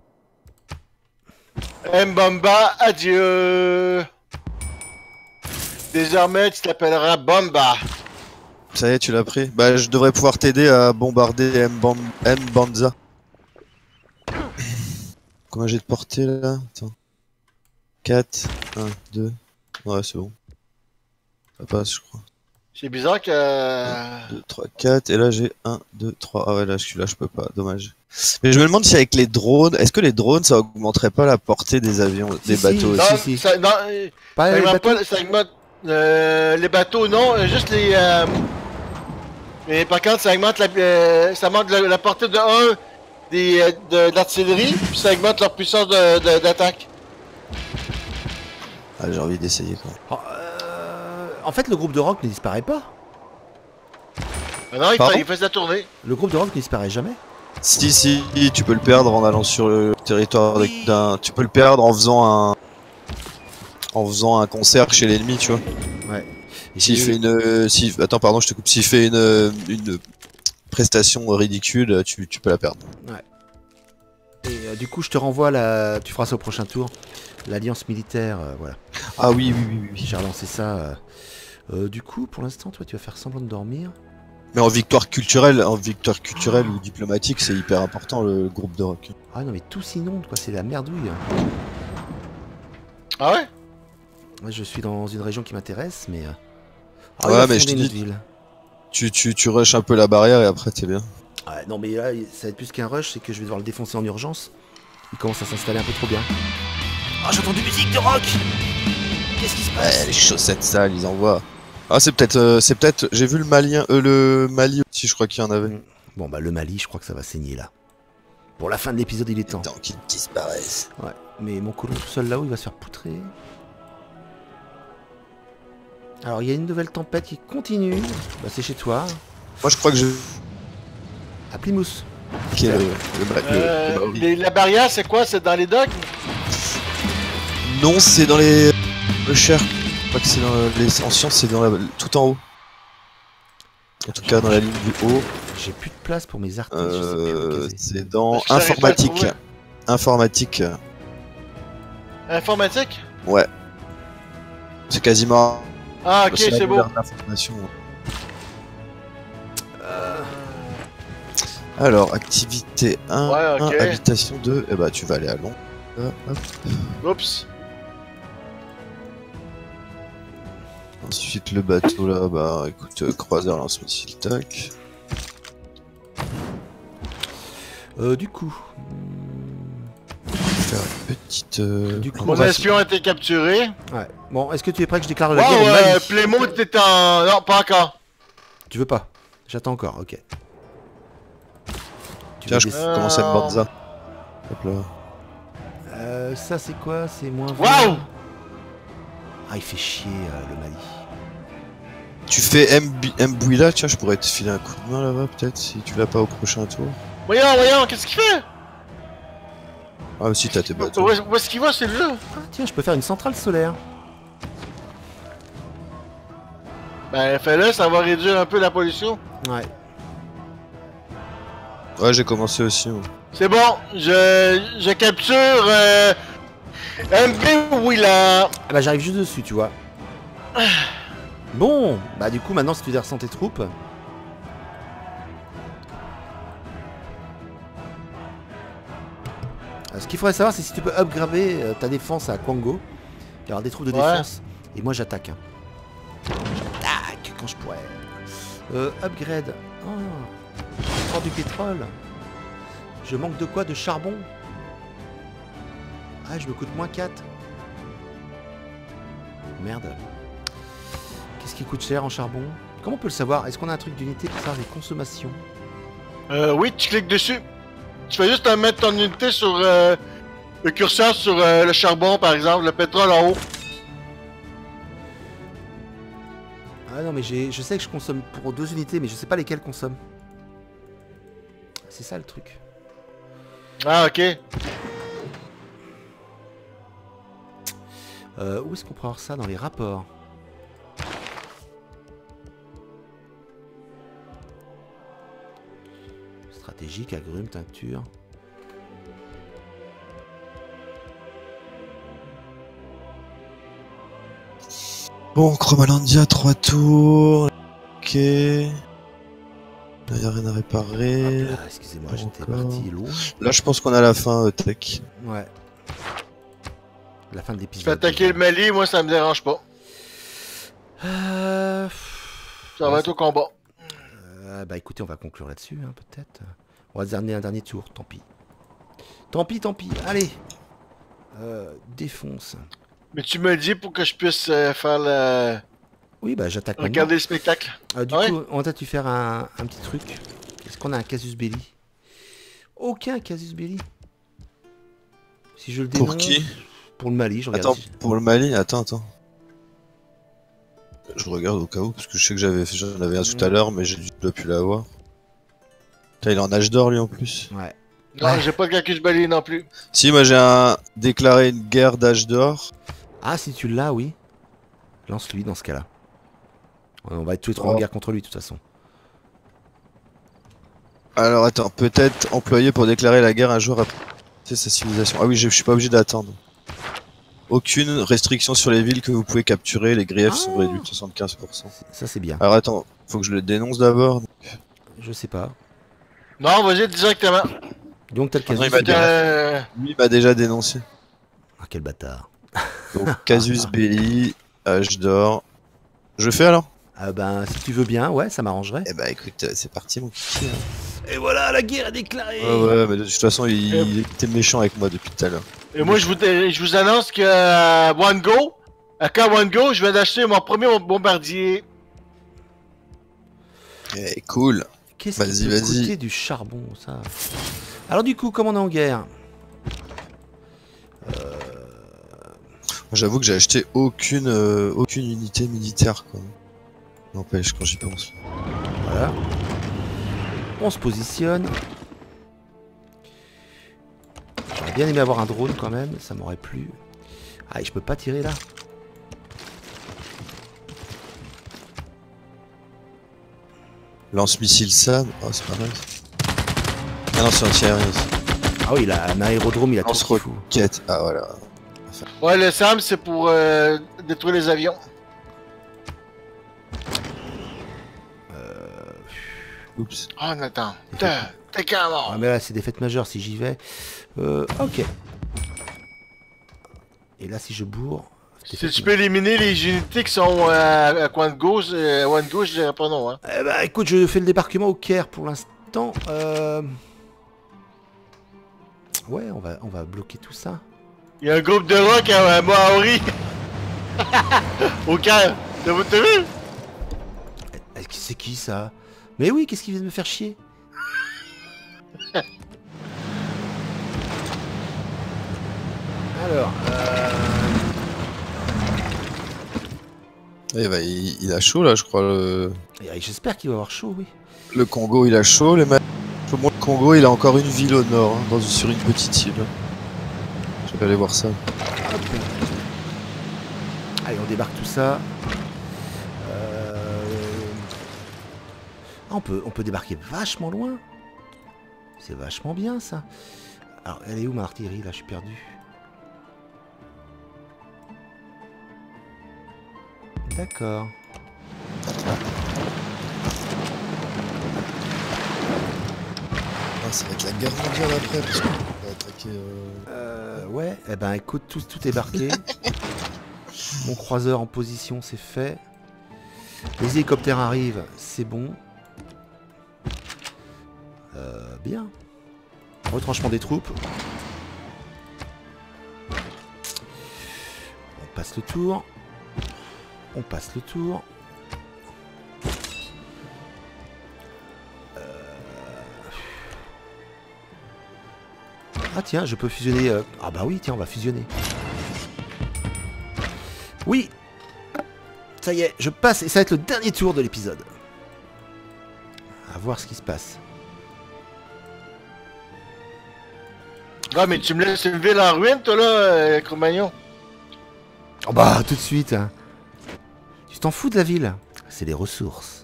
Mbomba, adieu! Désormais, tu t'appelleras Bomba. Ça y est, tu l'as pris. Bah je devrais pouvoir t'aider à bombarder Mbanza. Combien j'ai de portée là? Attends. 4, 1, 2. Ouais c'est bon. Ça passe je crois. C'est bizarre que... 1, 2, 3, 4. Et là j'ai 1, 2, 3. Ah ouais là celui-là je peux pas, dommage. Mais je me demande si avec les drones, est-ce que les drones ça augmenterait pas la portée des avions, des Si, bateaux si. aussi? Non, ça, non, Pas ça les augmente bateaux. pas, ça augmente les bateaux, non, juste les... Mais par contre, ça augmente ça augmente la portée de 1 de l'artillerie, puis ça augmente leur puissance d'attaque. Ah j'ai envie d'essayer quoi. Oh, en fait, le groupe de rock ne disparaît pas. Ah non, Pardon? il fait sa tournée. Le groupe de rock ne disparaît jamais. Si, tu peux le perdre en allant sur le territoire Oui. d'un... Tu peux le perdre en faisant un concert chez l'ennemi, tu vois. Ouais. S'il fait une... Attends, pardon, je te coupe. S'il fait une prestation ridicule, tu peux la perdre. Et du coup, je te renvoie tu feras ça au prochain tour. L'alliance militaire, voilà. Ah oui. J'ai relancé ça. Du coup, pour l'instant, toi, tu vas faire semblant de dormir. Mais en victoire culturelle ou diplomatique, c'est hyper important le groupe de rock. Ah non, mais tout s'inonde, quoi. C'est la merdouille. Ah ouais? Moi, je suis dans une région qui m'intéresse, mais... Ouais, il va mais fonder je te notre dis- ville. Tu rushes un peu la barrière et après t'es bien. Ouais, non, mais là, ça va être plus qu'un rush, c'est que je vais devoir le défoncer en urgence. Il commence à s'installer un peu trop bien. Ah, j'entends du musique de rock. Qu'est-ce qui se passe? Ouais, les chaussettes sales, ils envoient. Ah, c'est peut-être, j'ai vu le Mali aussi, je crois qu'il y en avait. Bon, bah, le Mali, je crois que ça va saigner, là. Pour la fin de l'épisode, il est temps. Tant qu'ils disparaissent. Ouais, mais mon colon tout seul là-haut, il va se faire poutrer. Alors, il y a une nouvelle tempête qui continue. Bah, c'est chez toi, Moi, je crois que je... à Plymouth. Qui est le Maori. La barrière, c'est quoi? C'est dans les docks? Non, c'est dans les... Le cher. Je crois que c'est dans les... En science, c'est dans tout en haut. En tout cas, dans la ligne du haut. J'ai plus de place pour mes artistes. je sais plus où caser. C'est dans Est-ce que j'arrive pas à le informatique. trouver? Informatique. Informatique? Ouais. C'est quasiment... Ah, ok, la c'est beau. gouverne d'information. Alors, activité 1, Ouais, ok. habitation 2, et bah tu vas aller à Londres. Hop. Oups. Ensuite le bateau là, bah écoute, croiseur lance-missile, tac. Du coup... Faire une petite... Du coup, Mon espion a été capturé. Ouais. Bon, est-ce que tu es prêt que je déclare Wow, la guerre au Mali? Plymouth est en... Non, pas encore. Tu veux pas? J'attends encore, ok. Tu Tiens, veux je des- commence à me Banza. Hop là. Ça c'est quoi? C'est moins... Waouh! Ah, il fait chier le Mali. Tu fais Mbouila, tiens, je pourrais te filer un coup de main là-bas peut-être, si tu l'as pas au prochain tour. Voyons, qu'est-ce qu'il fait? Ah aussi t'as tes bateaux. Où est-ce qu'il va, celui-là? Ah tiens, je peux faire une centrale solaire. Ben, fais-le, ça va réduire un peu la pollution. Ouais. Ouais, j'ai commencé aussi. Ouais. C'est bon, je capture MB Willa. Ah bah j'arrive juste dessus, tu vois. Bon, bah du coup maintenant si tu descends tes troupes. Ce qu'il faudrait savoir c'est si tu peux upgrader ta défense à Kwango. Il y aura des troupes de défense. Et moi j'attaque. Hein. J'attaque quand je pourrais. Upgrade. Oh, je prends du pétrole. Je manque de quoi? De charbon. Ah, je me coûte moins 4. Merde. Qu'est-ce qui coûte cher en charbon? Comment on peut le savoir? Est-ce qu'on a un truc d'unité pour faire les consommations? Oui, tu cliques dessus. Tu fais juste mettre ton unité sur le curseur sur le charbon, par exemple, le pétrole en haut. Ah non, mais je sais que je consomme pour 2 unités, mais je sais pas lesquelles consomme. C'est ça le truc. Ah, ok. Où est-ce qu'on peut avoir ça dans les rapports? Stratégique, agrumes, teinture. Bon, Chromalandia, 3 tours. Ok. Là, y a rien à réparer. Ah, excusez-moi, j'étais Encore. parti loin. Là, je pense qu'on a la fin, Tech. Ouais. La fin de Tu l'épisode. fais attaquer le Mali, moi ça me dérange pas. Ça va être au combat. Bah écoutez, on va conclure là-dessus, hein, peut-être. On va dernier un dernier tour, tant pis. Tant pis, tant pis. Allez. Défonce. Mais tu me le dis pour que je puisse faire le... Oui, bah j'attaque maintenant. Regarder le spectacle. Du coup, on va-tu faire un petit truc? Est-ce qu'on a un casus belli? Aucun casus belli. Si je le dénonce... Pour qui? Pour le Mali, je regarde. Attends, pour le Mali, attends. Je regarde au cas où, parce que je sais que j'en avais un tout à l'heure, mais je dois plus l'avoir. Putain, il est en âge d'or lui en plus. Ouais. Non, j'ai pas de Cacus Belli non plus. Si, moi j'ai déclaré une guerre d'âge d'or. Ah, si tu l'as, oui. Lance-lui dans ce cas-là. On va être tous les trois en guerre contre lui, de toute façon. Alors attends, peut-être employé pour déclarer la guerre un jour après sa civilisation. Ah oui, je suis pas obligé d'attendre. Aucune restriction sur les villes que vous pouvez capturer, les griefs sont réduits de 75%. Ça, c'est bien. Alors attends, faut que je le dénonce d'abord. Je sais pas. Non, vas-y directement. Donc, t'as le casus. Lui, il m'a déjà dénoncé. Ah, quel bâtard. Donc, casus belli, âge d'or. Je fais alors? Ben, si tu veux bien, ouais, ça m'arrangerait. Eh bah écoute, c'est parti mon kiki. Et voilà, la guerre est déclarée. Ouais, mais de toute façon, il était méchant avec moi depuis tout à l'heure. Et moi, je vous annonce que à Wango, je viens d'acheter mon premier bombardier. Eh, cool. Qu'est-ce qui peut coûter du charbon, ça? Alors du coup, comme on est en guerre... J'avoue que j'ai acheté aucune unité militaire, quoi. N'empêche, quand j'y pense. Voilà. On se positionne. J'aurais bien aimé avoir un drone quand même, ça m'aurait plu. Ah, et je peux pas tirer là. Lance-missile SAM, oh c'est pas mal. Ah non, c'est anti-aérien. Ah oui, il a un aérodrome, il a tout ce qu'il faut. Lance-roquette, ah voilà. Ouais, le SAM, c'est pour détruire les avions. Oups. Oh, Nathan. T'es qu'un mort. Ah, mais là, c'est des fêtes majeures si j'y vais. Ok. Et là, si je bourre... Si tu peux éliminer les unités qui sont à coin de gauche, je dirais pas non. Hein. Eh bah, écoute, je fais le débarquement au Caire pour l'instant. Ouais, on va bloquer tout ça. Il y a un groupe de rock à Maori. Au Caire. T'as vu? C'est qui ça? Mais oui, qu'est-ce qui vient de me faire chier? Alors, Eh bah, il a chaud là, je crois. j'espère qu'il va avoir chaud, oui. Le Congo, il a chaud. Le Congo, il a encore une ville au nord, hein, sur une petite île. Je vais aller voir ça. Hop. Allez, on débarque tout ça. Ah, on peut débarquer vachement loin. C'est vachement bien ça. Alors, elle est où ma artillerie là? Je suis perdu. D'accord. Ah, ça va être la guerre mondiale après parce qu'on va attaquer. Ouais, eh ben écoute, tout est barqué. Mon croiseur en position, c'est fait. Les hélicoptères arrivent, c'est bon. Bien. Retranchement des troupes. On passe le tour. On passe le tour. Ah tiens, je peux fusionner... Ah bah oui, tiens, on va fusionner. Oui. Ça y est, je passe et ça va être le dernier tour de l'épisode. À voir ce qui se passe. Ah, mais tu me laisses une ville en ruine, toi, là, Cro-Magnon? Oh bah, tout de suite. Hein. Tu t'en fous de la ville? C'est les ressources.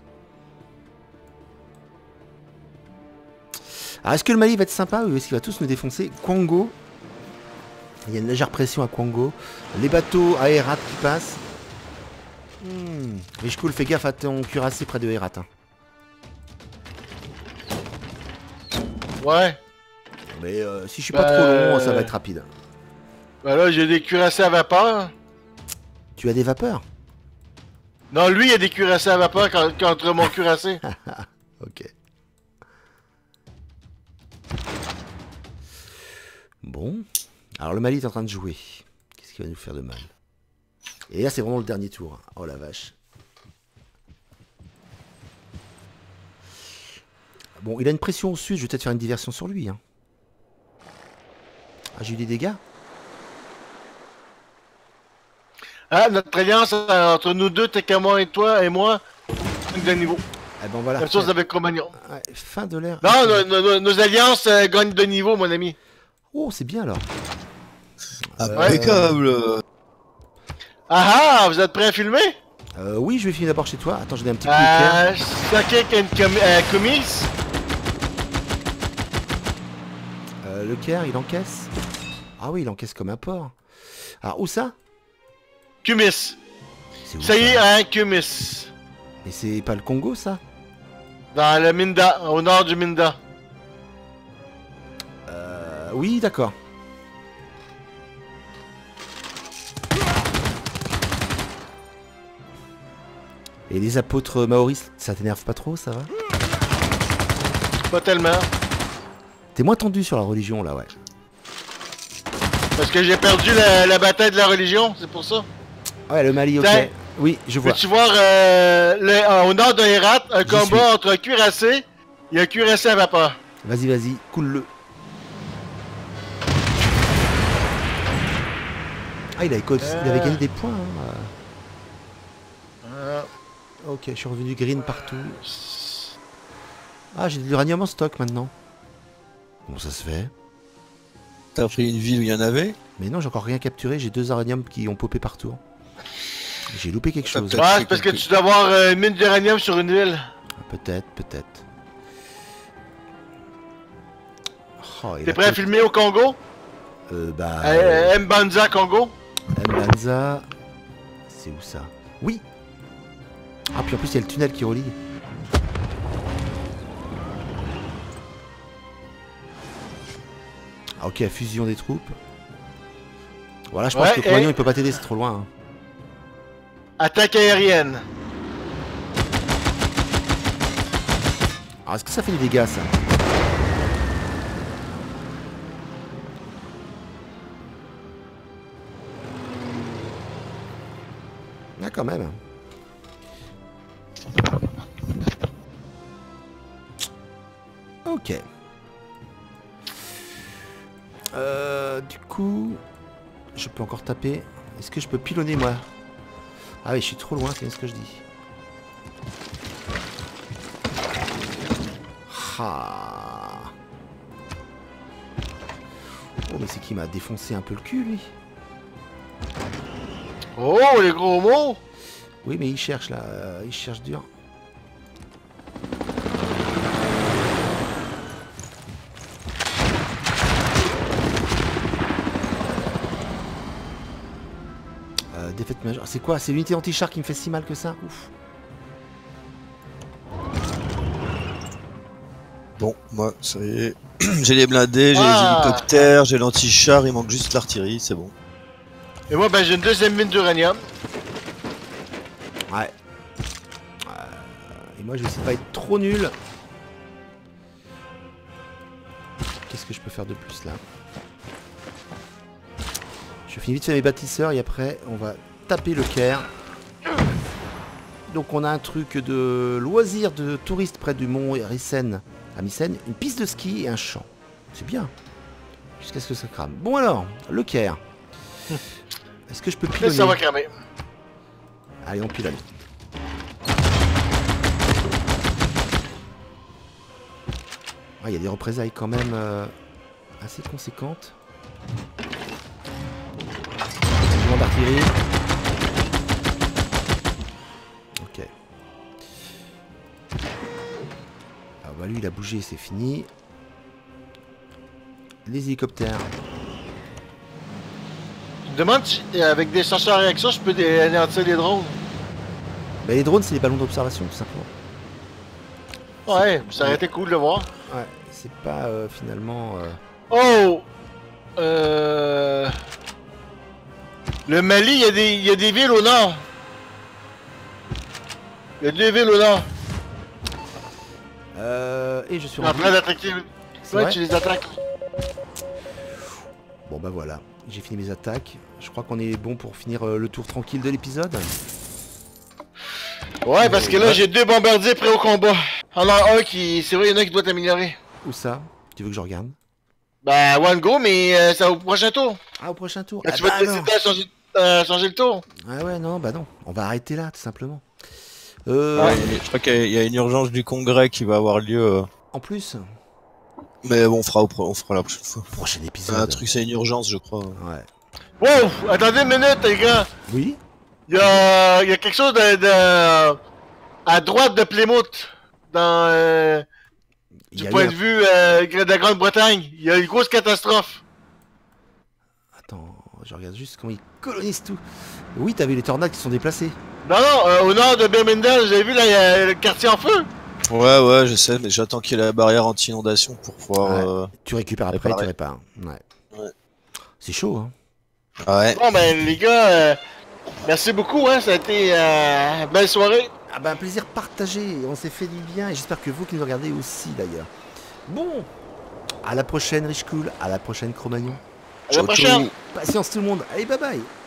Alors, est-ce que le Mali va être sympa ou est-ce qu'il va tous nous défoncer? Kwango. Il y a une légère pression à Kwango. Les bateaux à Herat qui passent. Mais je coule, fais gaffe à ton cuirassé près de Herat. Hein. Ouais. Mais si je suis pas trop long, ça va être rapide. Bah là, j'ai des cuirassés à vapeur. Tu as des vapeurs? Non, lui, il a des cuirassés à vapeur contre mon cuirassé. Ok. Bon. Alors le Mali est en train de jouer. Qu'est-ce qui va nous faire de mal? Et là, c'est vraiment le dernier tour. Oh la vache. Bon, il a une pression au sud. Je vais peut-être faire une diversion sur lui. Hein. Ah, j'ai eu des dégâts? Ah, notre alliance entre nous deux, Tekamo et toi et moi, de niveau. Eh ben voilà. Même chose avec Cro-Magnon. Ouais, fin de l'ère. Non, nos alliances gagnent de niveau, mon ami. Oh, c'est bien alors. Impeccable. Ah ah, vous êtes prêts à filmer? Oui, je vais finir d'abord chez toi. Attends, j'ai un petit coup de Sake Kumis. Le Caire, il encaisse. Ah oui, il encaisse comme un porc. Alors, où ça? Kumis. C'est où Ça y est, hein, Kumis. Mais c'est pas le Congo, ça? Dans le Minda, au nord du Minda. Oui, d'accord. Et les apôtres maoris, ça t'énerve pas trop, ça va? Pas tellement. T'es moins tendu sur la religion, là, ouais. Parce que j'ai perdu la bataille de la religion, c'est pour ça. Ouais, le Mali, ok. Tiens. Oui, je vois. Peux-tu voir au nord de Herat, un combat entre un cuirassé et un cuirassé à vapeur? Vas-y, vas-y, coule-le. Ah, il avait gagné des points. Hein. Ok, je suis revenu green partout. Ah, j'ai de l'uranium en stock maintenant. Comment ça se fait? T'as pris une ville où il y en avait? Mais non, j'ai encore rien capturé. J'ai 2 uraniums qui ont popé partout. J'ai loupé quelque chose. Ouais, c'est parce que tu dois avoir une mine d'uranium sur une ville. Peut-être, peut-être. Oh, T'es prêt à filmer au Congo? Bah... Mbanza, Congo? Mbanza... C'est où ça? Oui! Ah, puis en plus, il y a le tunnel qui relie. Ah, ok, fusion des troupes. Voilà, je pense que Cro-Magnon, il peut pas t'aider, c'est trop loin. Hein. Attaque aérienne. Alors, est-ce que ça fait des dégâts, ça? Ah, quand même. Ok. Du coup, je peux encore taper. Est-ce que je peux pilonner, moi? Ah oui, je suis trop loin, c'est ce que je dis. Ah. Oh, mais c'est qui m'a défoncé un peu le cul, lui. Oh, les gros mots! Oui, mais il cherche, là. Il cherche dur. défaite majeure. C'est quoi? C'est l'unité anti-char qui me fait si mal que ça? Ouf. Bon, moi, ça y est. J'ai les blindés, j'ai les hélicoptères, j'ai l'anti-char, il manque juste l'artillerie, c'est bon. Et moi, ben, j'ai une deuxième mine d'uranium. Ouais. Et moi, je vais essayer de pas être trop nul. Qu'est-ce que je peux faire de plus là? Je finis vite fait mes bâtisseurs et après, on va taper le Caire. Donc, on a un truc de loisir de touristes près du mont Rissen à Mycène, une piste de ski et un champ. C'est bien. Jusqu'à ce que ça crame. Bon alors, le Caire. Est-ce que je peux pilonner? Ça va cramer. Allez, on pilonne. Il y a des représailles quand même assez conséquentes. Mouvement d'artillerie. Ok. Ah bah lui il a bougé, c'est fini. Les hélicoptères. Je me demande si avec des senseurs à réaction, je peux anéantir les drones. Bah, les drones c'est les ballons d'observation tout simplement. Ouais, ça aurait été cool de voir. Ouais, c'est pas finalement... Oh! Le Mali, il y a des villes au nord. Il y a 2 villes au nord. Et je suis En train d'attaquer. C'est Ouais, vrai tu les attaques. Bon bah voilà, j'ai fini mes attaques. Je crois qu'on est bon pour finir le tour tranquille de l'épisode. Ouais, parce que là, j'ai 2 bombardiers prêts au combat. On a un qui... C'est vrai, il y en a qui doit t'améliorer. Où ça? Tu veux que je regarde? Bah, one go, mais c'est au prochain tour. Ah, au prochain tour. Là, Ah, tu vas bah te décider à changer le tour. Ah ouais, non, bah non. On va arrêter là, tout simplement. Ouais, je crois qu'il y a une urgence du congrès qui va avoir lieu. En plus, Mais bon, on fera la prochaine fois. prochain épisode. Un truc, c'est une urgence, je crois. Ouais. Wow! Attendez une minute, les gars. Oui? Il y a quelque chose à droite de Plymouth. Dans... Il y Du a point eu de vue de la Grande-Bretagne. Il y a une grosse catastrophe. Attends, je regarde juste comment ils colonisent tout. Oui, t'as vu les tornades qui sont déplacées. Non, non, au nord de Birmingham, vous avez vu, là, il y a le quartier en feu. Ouais, je sais, mais j'attends qu'il y ait la barrière anti-inondation pour pouvoir. Tu récupères après, réparer. tu répares. Ouais. Ouais. C'est chaud, hein. Ouais. Bon, ben, les gars, merci beaucoup, hein. Ça a été belle soirée. Ah bah un plaisir partagé, on s'est fait du bien et j'espère que vous qui nous regardez aussi d'ailleurs. Bon, à la prochaine Rich Cool, à la prochaine Cro-Magnon. À la prochaine. Patience tout le monde, allez bye bye.